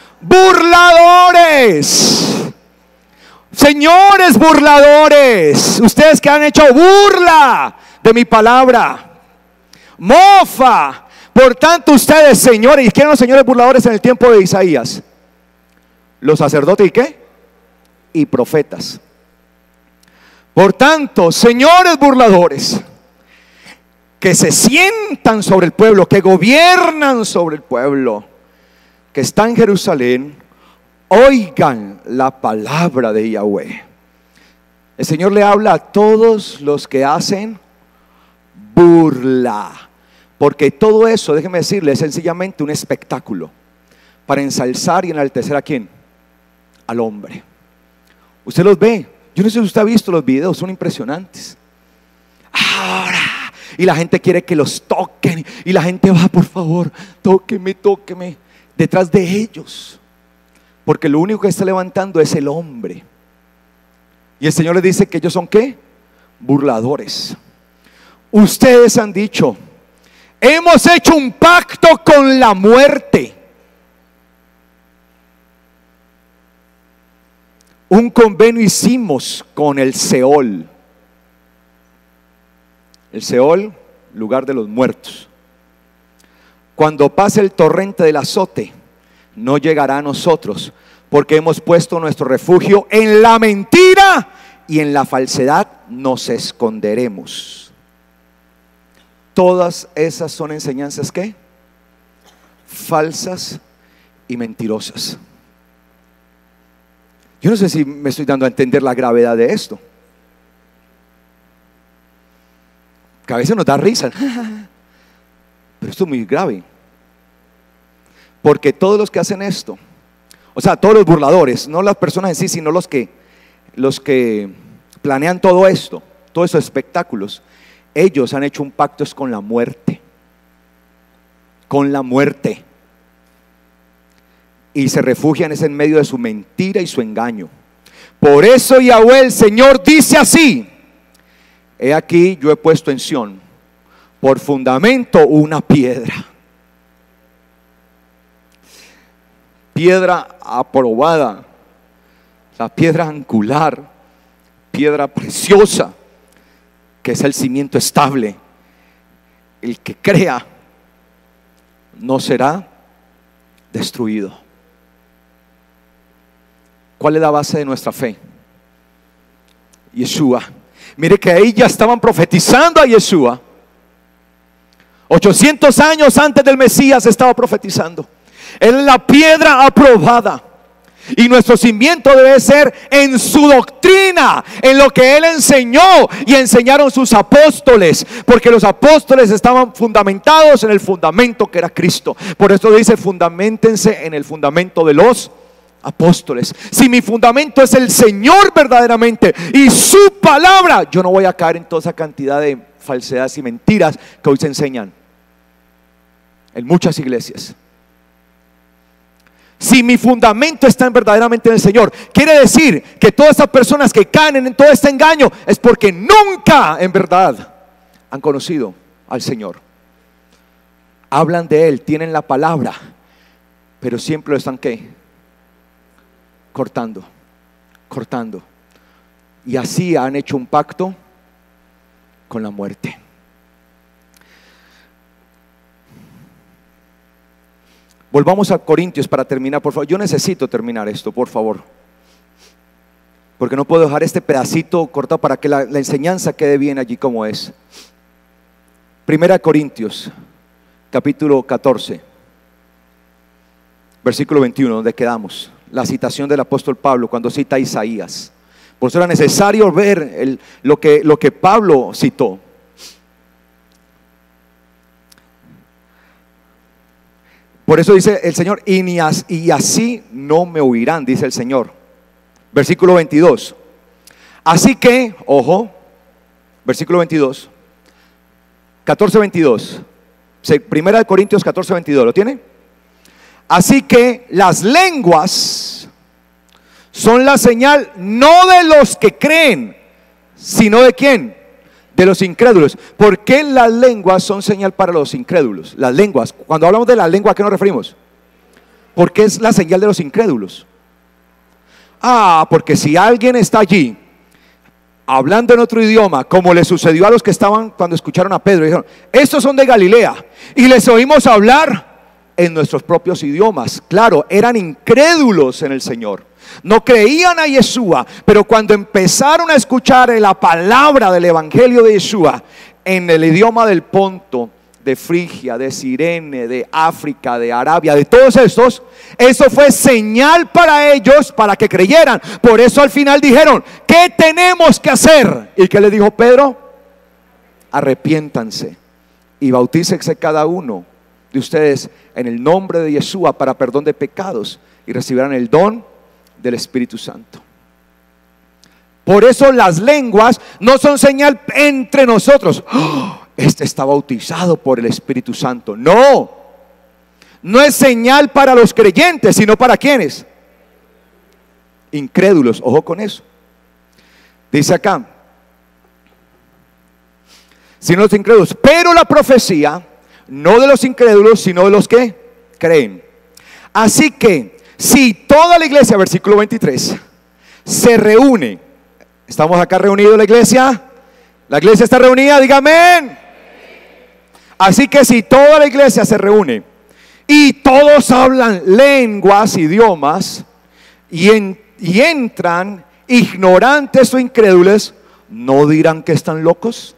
Burladores. Señores burladores, ustedes que han hecho burla de mi palabra, mofa. Por tanto, ustedes, señores, ¿y quién eran los señores burladores en el tiempo de Isaías? Los sacerdotes, ¿y qué? Y profetas. Por tanto, señores burladores, que se sientan sobre el pueblo, que gobiernan sobre el pueblo, que está en Jerusalén, oigan la palabra de Yahweh. El Señor le habla a todos los que hacen burla, porque todo eso, déjeme decirle, es sencillamente un espectáculo para ensalzar y enaltecer ¿a quién? Al hombre. Usted los ve, yo no sé si usted ha visto los videos, son impresionantes. Ahora, y la gente quiere que los toquen, y la gente va, por favor, tóqueme, tóqueme, detrás de ellos. Porque lo único que está levantando es el hombre. Y el Señor les dice que ellos son ¿qué? Burladores. Ustedes han dicho: hemos hecho un pacto con la muerte, un convenio hicimos con el Seol. El Seol, lugar de los muertos. Cuando pase el torrente del azote, no llegará a nosotros, porque hemos puesto nuestro refugio en la mentira, y en la falsedad nos esconderemos. Todas esas son enseñanzas ¿qué? Falsas y mentirosas. Yo no sé si me estoy dando a entender la gravedad de esto, que a veces nos da risa, pero esto es muy grave. Porque todos los que hacen esto, o sea, todos los burladores, no las personas en sí, sino los que, los que planean todo esto, todos esos espectáculos, ellos han hecho un pacto es con la muerte, con la muerte, y se refugian es en medio de su mentira y su engaño. Por eso Yahweh el Señor dice así: he aquí yo he puesto en Sión por fundamento una piedra, piedra aprobada, la piedra angular, piedra preciosa, que es el cimiento estable. El que crea no será destruido. ¿Cuál es la base de nuestra fe? Yeshua. Mire que ahí ya estaban profetizando a Yeshua. ochocientos años antes del Mesías estaba profetizando. Él es la piedra aprobada, y nuestro cimiento debe ser en su doctrina, en lo que Él enseñó y enseñaron sus apóstoles, porque los apóstoles estaban fundamentados en el fundamento que era Cristo. Por eso dice: fundamentense en el fundamento de los apóstoles. Si mi fundamento es el Señor verdaderamente y su palabra, yo no voy a caer en toda esa cantidad de falsedades y mentiras que hoy se enseñan en muchas iglesias. Si mi fundamento está verdaderamente en el Señor, quiere decir que todas estas personas que caen en todo este engaño es porque nunca en verdad han conocido al Señor. Hablan de Él, tienen la palabra, pero siempre lo están ¿qué? Cortando, cortando. Y así han hecho un pacto con la muerte. Volvamos a Corintios para terminar, por favor. Yo necesito terminar esto, por favor, porque no puedo dejar este pedacito cortado para que la, la enseñanza quede bien allí como es. Primera Corintios, capítulo catorce, versículo veintiuno, donde quedamos. La citación del apóstol Pablo cuando cita a Isaías. Por eso era necesario ver el, lo, que, lo que Pablo citó. Por eso dice el Señor, y, ni as, y así no me oirán, dice el Señor. Versículo veintidós. Así que, ojo, versículo veintidós, catorce veintidós, Primera de Corintios catorce veintidós, ¿lo tiene? Así que las lenguas son la señal no de los que creen, sino de quién, de los incrédulos. ¿Por qué las lenguas son señal para los incrédulos? Las lenguas, cuando hablamos de la lengua, ¿a qué nos referimos? Porque es la señal de los incrédulos. Ah, porque si alguien está allí hablando en otro idioma, como le sucedió a los que estaban cuando escucharon a Pedro, y dijeron, estos son de Galilea, y les oímos hablar en nuestros propios idiomas. Claro, eran incrédulos en el Señor, no creían a Yeshua, pero cuando empezaron a escuchar la palabra del evangelio de Yeshua en el idioma del Ponto, de Frigia, de Cirene, de África, de Arabia, de todos estos, eso fue señal para ellos, para que creyeran. Por eso al final dijeron, ¿qué tenemos que hacer? ¿Y qué le dijo Pedro? Arrepiéntanse y bautícense cada uno de ustedes en el nombre de Yeshua para perdón de pecados, y recibirán el don del Espíritu Santo. Por eso las lenguas no son señal entre nosotros. ¡Oh! Este está bautizado por el Espíritu Santo. No, no es señal para los creyentes, sino para quienes, incrédulos. Ojo con eso. Dice acá, sino los incrédulos. Pero la profecía no de los incrédulos, sino de los que creen. Así que si toda la iglesia, versículo veintitrés, se reúne, estamos acá reunidos la iglesia, la iglesia está reunida, dígame. Así que si toda la iglesia se reúne y todos hablan lenguas, idiomas, y, en, y entran ignorantes o incrédulos, ¿no dirán que están locos?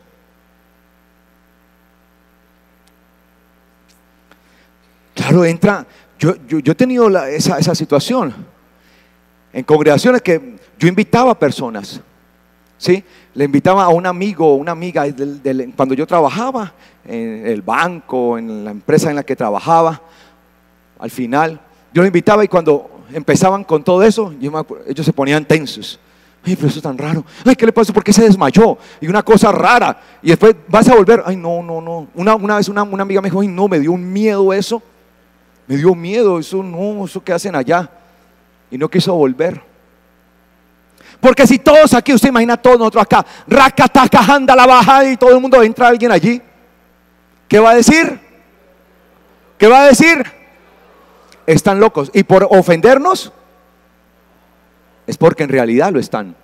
Claro, entra. Yo, yo, yo he tenido la, esa, esa situación en congregaciones que yo invitaba a personas, ¿sí? Le invitaba a un amigo o una amiga del, del, cuando yo trabajaba en el banco, en la empresa en la que trabajaba. Al final yo lo invitaba y cuando empezaban con todo eso, yo me acuerdo, ellos se ponían tensos. Ay, pero eso es tan raro. Ay, ¿qué le pasó? ¿Por qué se desmayó? Y una cosa rara. Y después vas a volver. Ay, no, no, no. Una, una vez una, una amiga me dijo, ay, no, me dio un miedo eso. Me dio miedo, eso no, eso que hacen allá. Y no quiso volver. Porque si todos aquí, usted imagina todos nosotros acá, racatacajanda la baja, y todo el mundo entra alguien allí, ¿qué va a decir? ¿Qué va a decir? Están locos. Y por ofendernos, es porque en realidad lo están.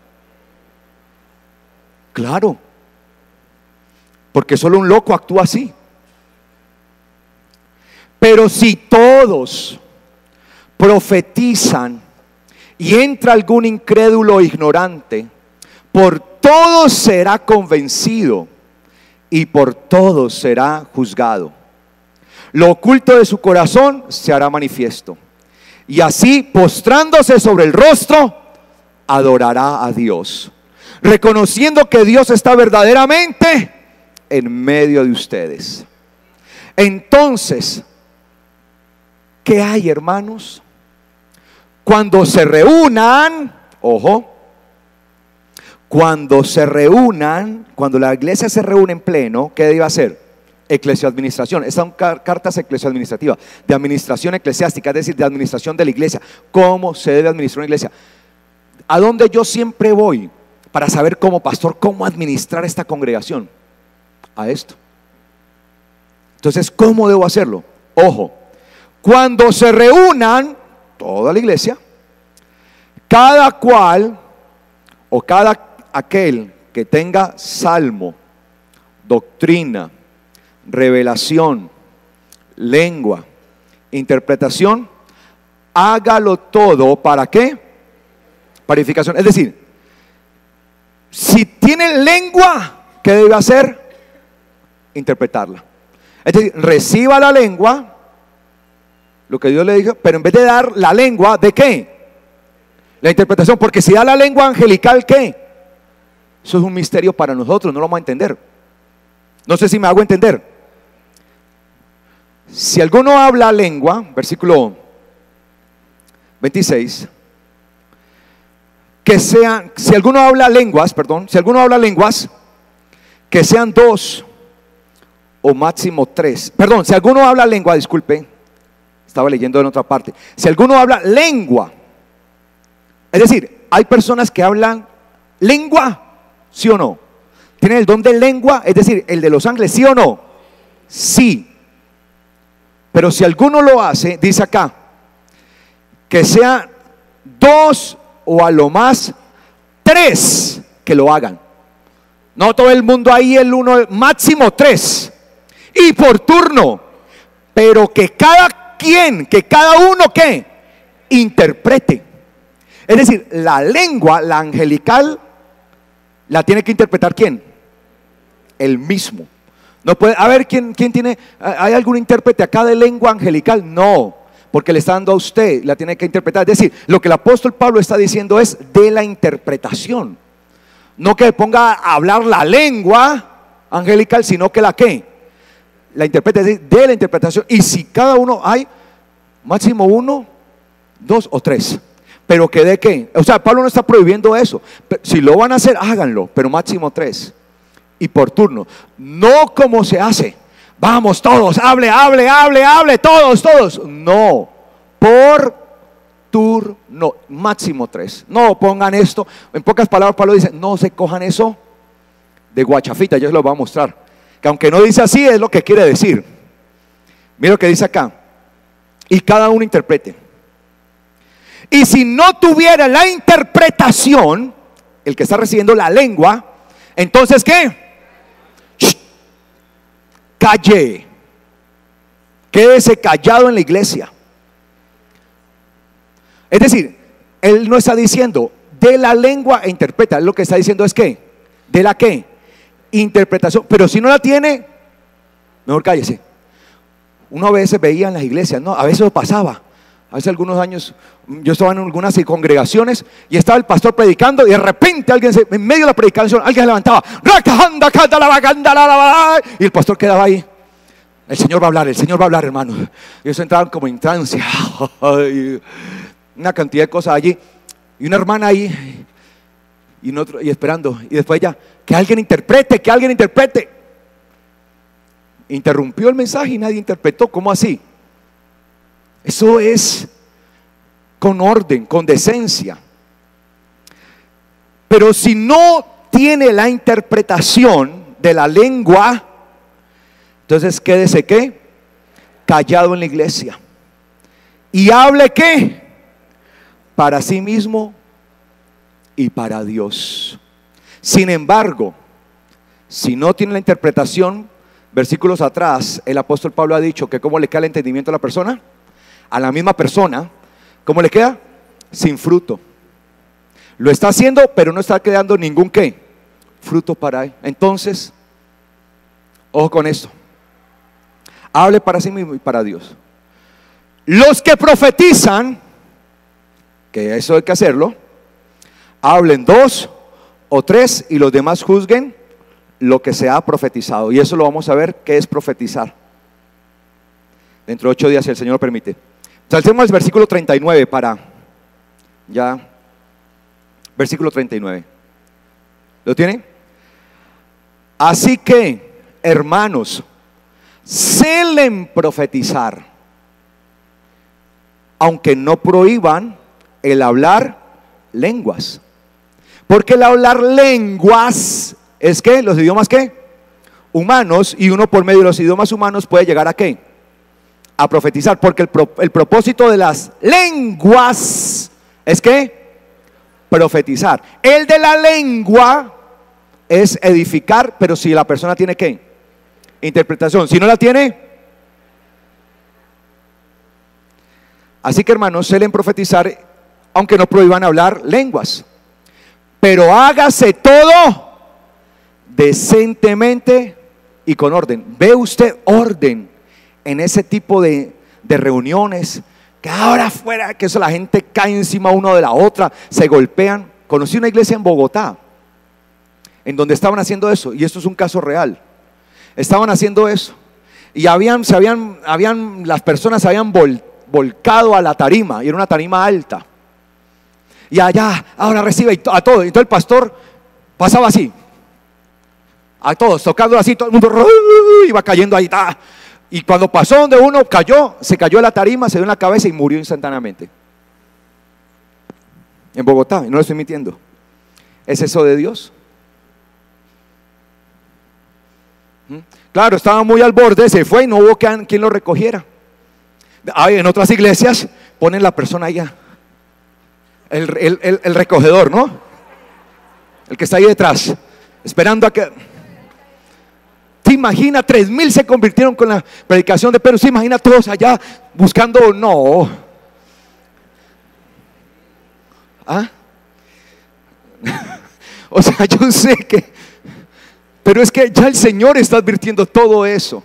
Claro. Porque solo un loco actúa así. Pero si todos profetizan y entra algún incrédulo o ignorante, por todos será convencido y por todos será juzgado. Lo oculto de su corazón se hará manifiesto, y así, postrándose sobre el rostro, adorará a Dios, reconociendo que Dios está verdaderamente en medio de ustedes. Entonces, ¿qué hay, hermanos? Cuando se reúnan, ojo, cuando se reúnan, cuando la iglesia se reúne en pleno, ¿qué debe hacer? Eclesioadministración. Estas son cartas eclesioadministrativas, de administración eclesiástica, es decir, de administración de la iglesia. ¿Cómo se debe administrar una iglesia? ¿A dónde yo siempre voy para saber como pastor cómo administrar esta congregación? A esto. Entonces, ¿cómo debo hacerlo? Ojo, cuando se reúnan toda la iglesia, cada cual o cada aquel que tenga salmo, doctrina, revelación, lengua interpretación, hágalo todo, ¿para qué? Para edificación. Es decir, si tiene lengua, ¿qué debe hacer? Interpretarla. Es decir, reciba la lengua, lo que Dios le dijo, pero en vez de dar la lengua, ¿de qué? La interpretación, porque si da la lengua angelical, ¿qué? Eso es un misterio para nosotros, no lo vamos a entender. No sé si me hago entender. Si alguno habla lengua, versículo veintiséis, que sean, si alguno habla lenguas, perdón, si alguno habla lenguas, que sean dos o máximo tres. Perdón, si alguno habla lengua, disculpe, estaba leyendo en otra parte. Si alguno habla lengua, es decir, hay personas que hablan lengua, ¿sí o no? Tienen el don de lengua, es decir, el de los ángeles, ¿sí o no? Sí. Pero si alguno lo hace, dice acá, que sea dos o a lo más tres que lo hagan. No todo el mundo ahí, el uno, máximo tres. Y por turno. Pero que cada quien, que cada uno que interprete. Es decir, la lengua, la angelical, la tiene que interpretar ¿quién? El mismo. No puede, a ver, ¿quién, quién tiene? ¿Hay algún intérprete acá de lengua angelical? No, porque le está dando a usted, la tiene que interpretar. Es decir, lo que el apóstol Pablo está diciendo es de la interpretación. No que ponga a hablar la lengua angelical, sino que la que la interprete, es decir, de la interpretación. Y si cada uno hay máximo uno, dos o tres. Pero que de qué, o sea, Pablo no está prohibiendo eso. Si lo van a hacer, háganlo, pero máximo tres. Y por turno, no como se hace, vamos todos, hable, hable, hable, hable, todos, todos. No, por turno, máximo tres. No pongan esto, en pocas palabras Pablo dice, no se cojan eso de guachafita. Yo se lo voy a mostrar, que aunque no dice así, es lo que quiere decir. Mira lo que dice acá, y cada uno interprete. Y si no tuviera la interpretación, el que está recibiendo la lengua, entonces ¿qué? Calle, quédese callado en la iglesia. Es decir, él no está diciendo de la lengua e interpreta. Él lo que está diciendo es que de la qué, interpretación. Pero si no la tiene, mejor cállese. Uno a veces veía en las iglesias, no, a veces lo pasaba. Hace algunos años yo estaba en algunas congregaciones y estaba el pastor predicando y de repente alguien se, en medio de la predicación alguien se levantaba y el pastor quedaba ahí. El Señor va a hablar, el Señor va a hablar, hermano. Y ellos entraban como en trance, una cantidad de cosas allí y una hermana ahí y, un otro, y esperando, y después ya, que alguien interprete, que alguien interprete. Interrumpió el mensaje y nadie interpretó. ¿Cómo así? Eso es con orden, con decencia. Pero si no tiene la interpretación de la lengua, entonces quédese ¿qué? Callado en la iglesia. Y hable ¿qué? Para sí mismo y para Dios. Sin embargo, si no tiene la interpretación, versículos atrás, el apóstol Pablo ha dicho que cómo le queda el entendimiento a la persona. A la misma persona, ¿cómo le queda? Sin fruto. Lo está haciendo, pero no está quedando ningún ¿qué? Fruto para él. Entonces, ojo con esto. Hable para sí mismo y para Dios. Los que profetizan, que eso hay que hacerlo, hablen dos o tres y los demás juzguen lo que se ha profetizado. Y eso lo vamos a ver, ¿qué es profetizar? Dentro de ocho días, si el Señor lo permite. Saltemos al versículo treinta y nueve para ya. Versículo treinta y nueve. ¿Lo tienen? Así que, hermanos, celen profetizar, aunque no prohíban el hablar lenguas. Porque el hablar lenguas es que los idiomas ¿qué? Humanos, y uno por medio de los idiomas humanos puede llegar a ¿qué? A profetizar, porque el, pro, el propósito de las lenguas es que profetizar. El de la lengua es edificar, pero si la persona tiene ¿qué? Interpretación. Si no la tiene, Así que hermanos, suelen profetizar, aunque no prohíban hablar lenguas. Pero hágase todo decentemente y con orden. ¿Ve usted orden en ese tipo de, de reuniones? Que ahora fuera, que eso la gente cae encima uno de la otra, se golpean. Conocí una iglesia en Bogotá, en donde estaban haciendo eso, y esto es un caso real. Estaban haciendo eso, y habían, se habían, habían, las personas se habían vol, volcado a la tarima, y era una tarima alta. Y allá, ahora recibe a todo, y todo el pastor pasaba así, a todos, tocando así, todo el mundo iba cayendo ahí. ¡Ah! Y cuando pasó donde uno cayó, se cayó de la tarima, se dio en la cabeza y murió instantáneamente. En Bogotá, y no lo estoy mintiendo. ¿Es eso de Dios? ¿Mm? Claro, estaba muy al borde, se fue y no hubo quien, quien lo recogiera. Ay, en otras iglesias ponen la persona allá, el, el, el, el recogedor, ¿no? El que está ahí detrás, esperando a que... ¿Se imagina? Tres mil se convirtieron con la predicación de Pedro. ¿Se imagina todos allá buscando? No. ¿Ah? O sea, yo sé que, pero es que ya el Señor está advirtiendo todo eso.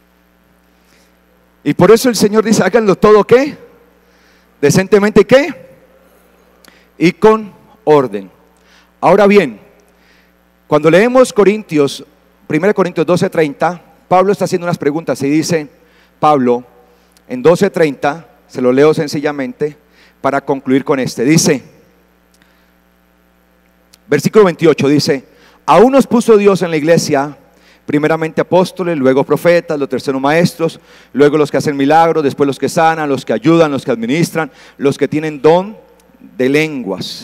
Y por eso el Señor dice: háganlo todo, ¿qué? Decentemente, ¿qué? Y con orden. Ahora bien, cuando leemos Corintios, primera Corintios doce treinta, Pablo está haciendo unas preguntas y dice, Pablo, en doce treinta, se lo leo sencillamente para concluir con este, dice, versículo veintiocho, dice, aún nos puso Dios en la iglesia, primeramente apóstoles, luego profetas, los terceros maestros, luego los que hacen milagros, después los que sanan, los que ayudan, los que administran, los que tienen don de lenguas,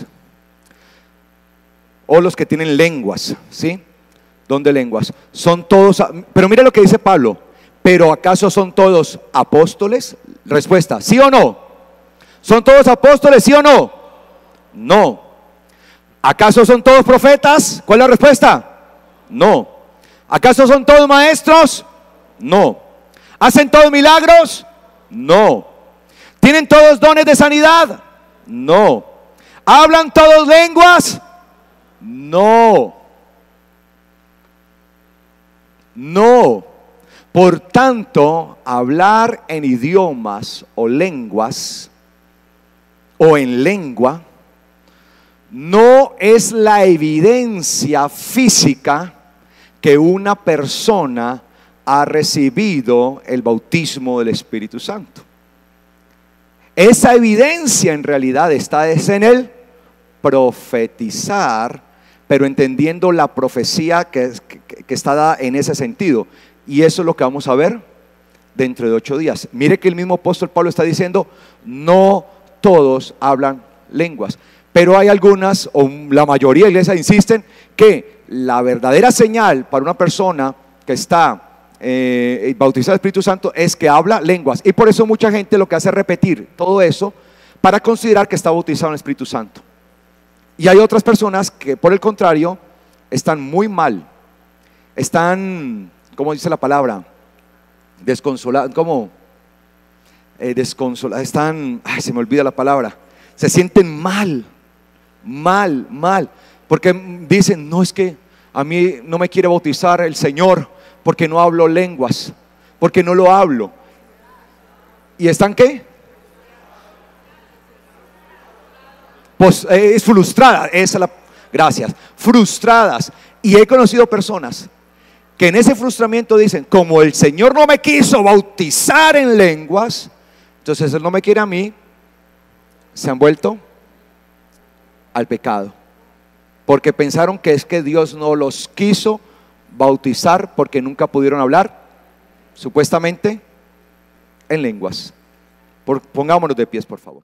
o los que tienen lenguas, ¿sí? Don de lenguas. Son todos, pero mire lo que dice Pablo, pero ¿acaso son todos apóstoles? Respuesta, ¿sí o no? ¿Son todos apóstoles, sí o no? No. ¿Acaso son todos profetas? ¿Cuál es la respuesta? No. ¿Acaso son todos maestros? No. ¿Hacen todos milagros? No. ¿Tienen todos dones de sanidad? No. ¿Hablan todos lenguas? No. No. Por tanto, hablar en idiomas o lenguas o en lengua no es la evidencia física que una persona ha recibido el bautismo del Espíritu Santo. Esa evidencia en realidad está en el profetizar, pero entendiendo la profecía que, que, que está dada en ese sentido. Y eso es lo que vamos a ver dentro de ocho días. Mire que el mismo apóstol Pablo está diciendo, no todos hablan lenguas, pero hay algunas, o la mayoría de iglesias insisten que la verdadera señal para una persona que está eh, bautizada del Espíritu Santo es que habla lenguas. Y por eso mucha gente lo que hace es repetir todo eso para considerar que está bautizado en el Espíritu Santo. Y hay otras personas que por el contrario están muy mal, están, ¿cómo dice la palabra? Desconsoladas, ¿cómo? Eh, desconsoladas, están, ay, se me olvida la palabra, se sienten mal, mal, mal, porque dicen, no, es que a mí no me quiere bautizar el Señor porque no hablo lenguas, porque no lo hablo. ¿Y están qué? Pues eh, es frustrada, esa es la, gracias, frustradas. Y he conocido personas que en ese frustramiento dicen, como el Señor no me quiso bautizar en lenguas, entonces Él no me quiere a mí, se han vuelto al pecado, porque pensaron que es que Dios no los quiso bautizar porque nunca pudieron hablar, supuestamente, en lenguas. Por, pongámonos de pies, por favor.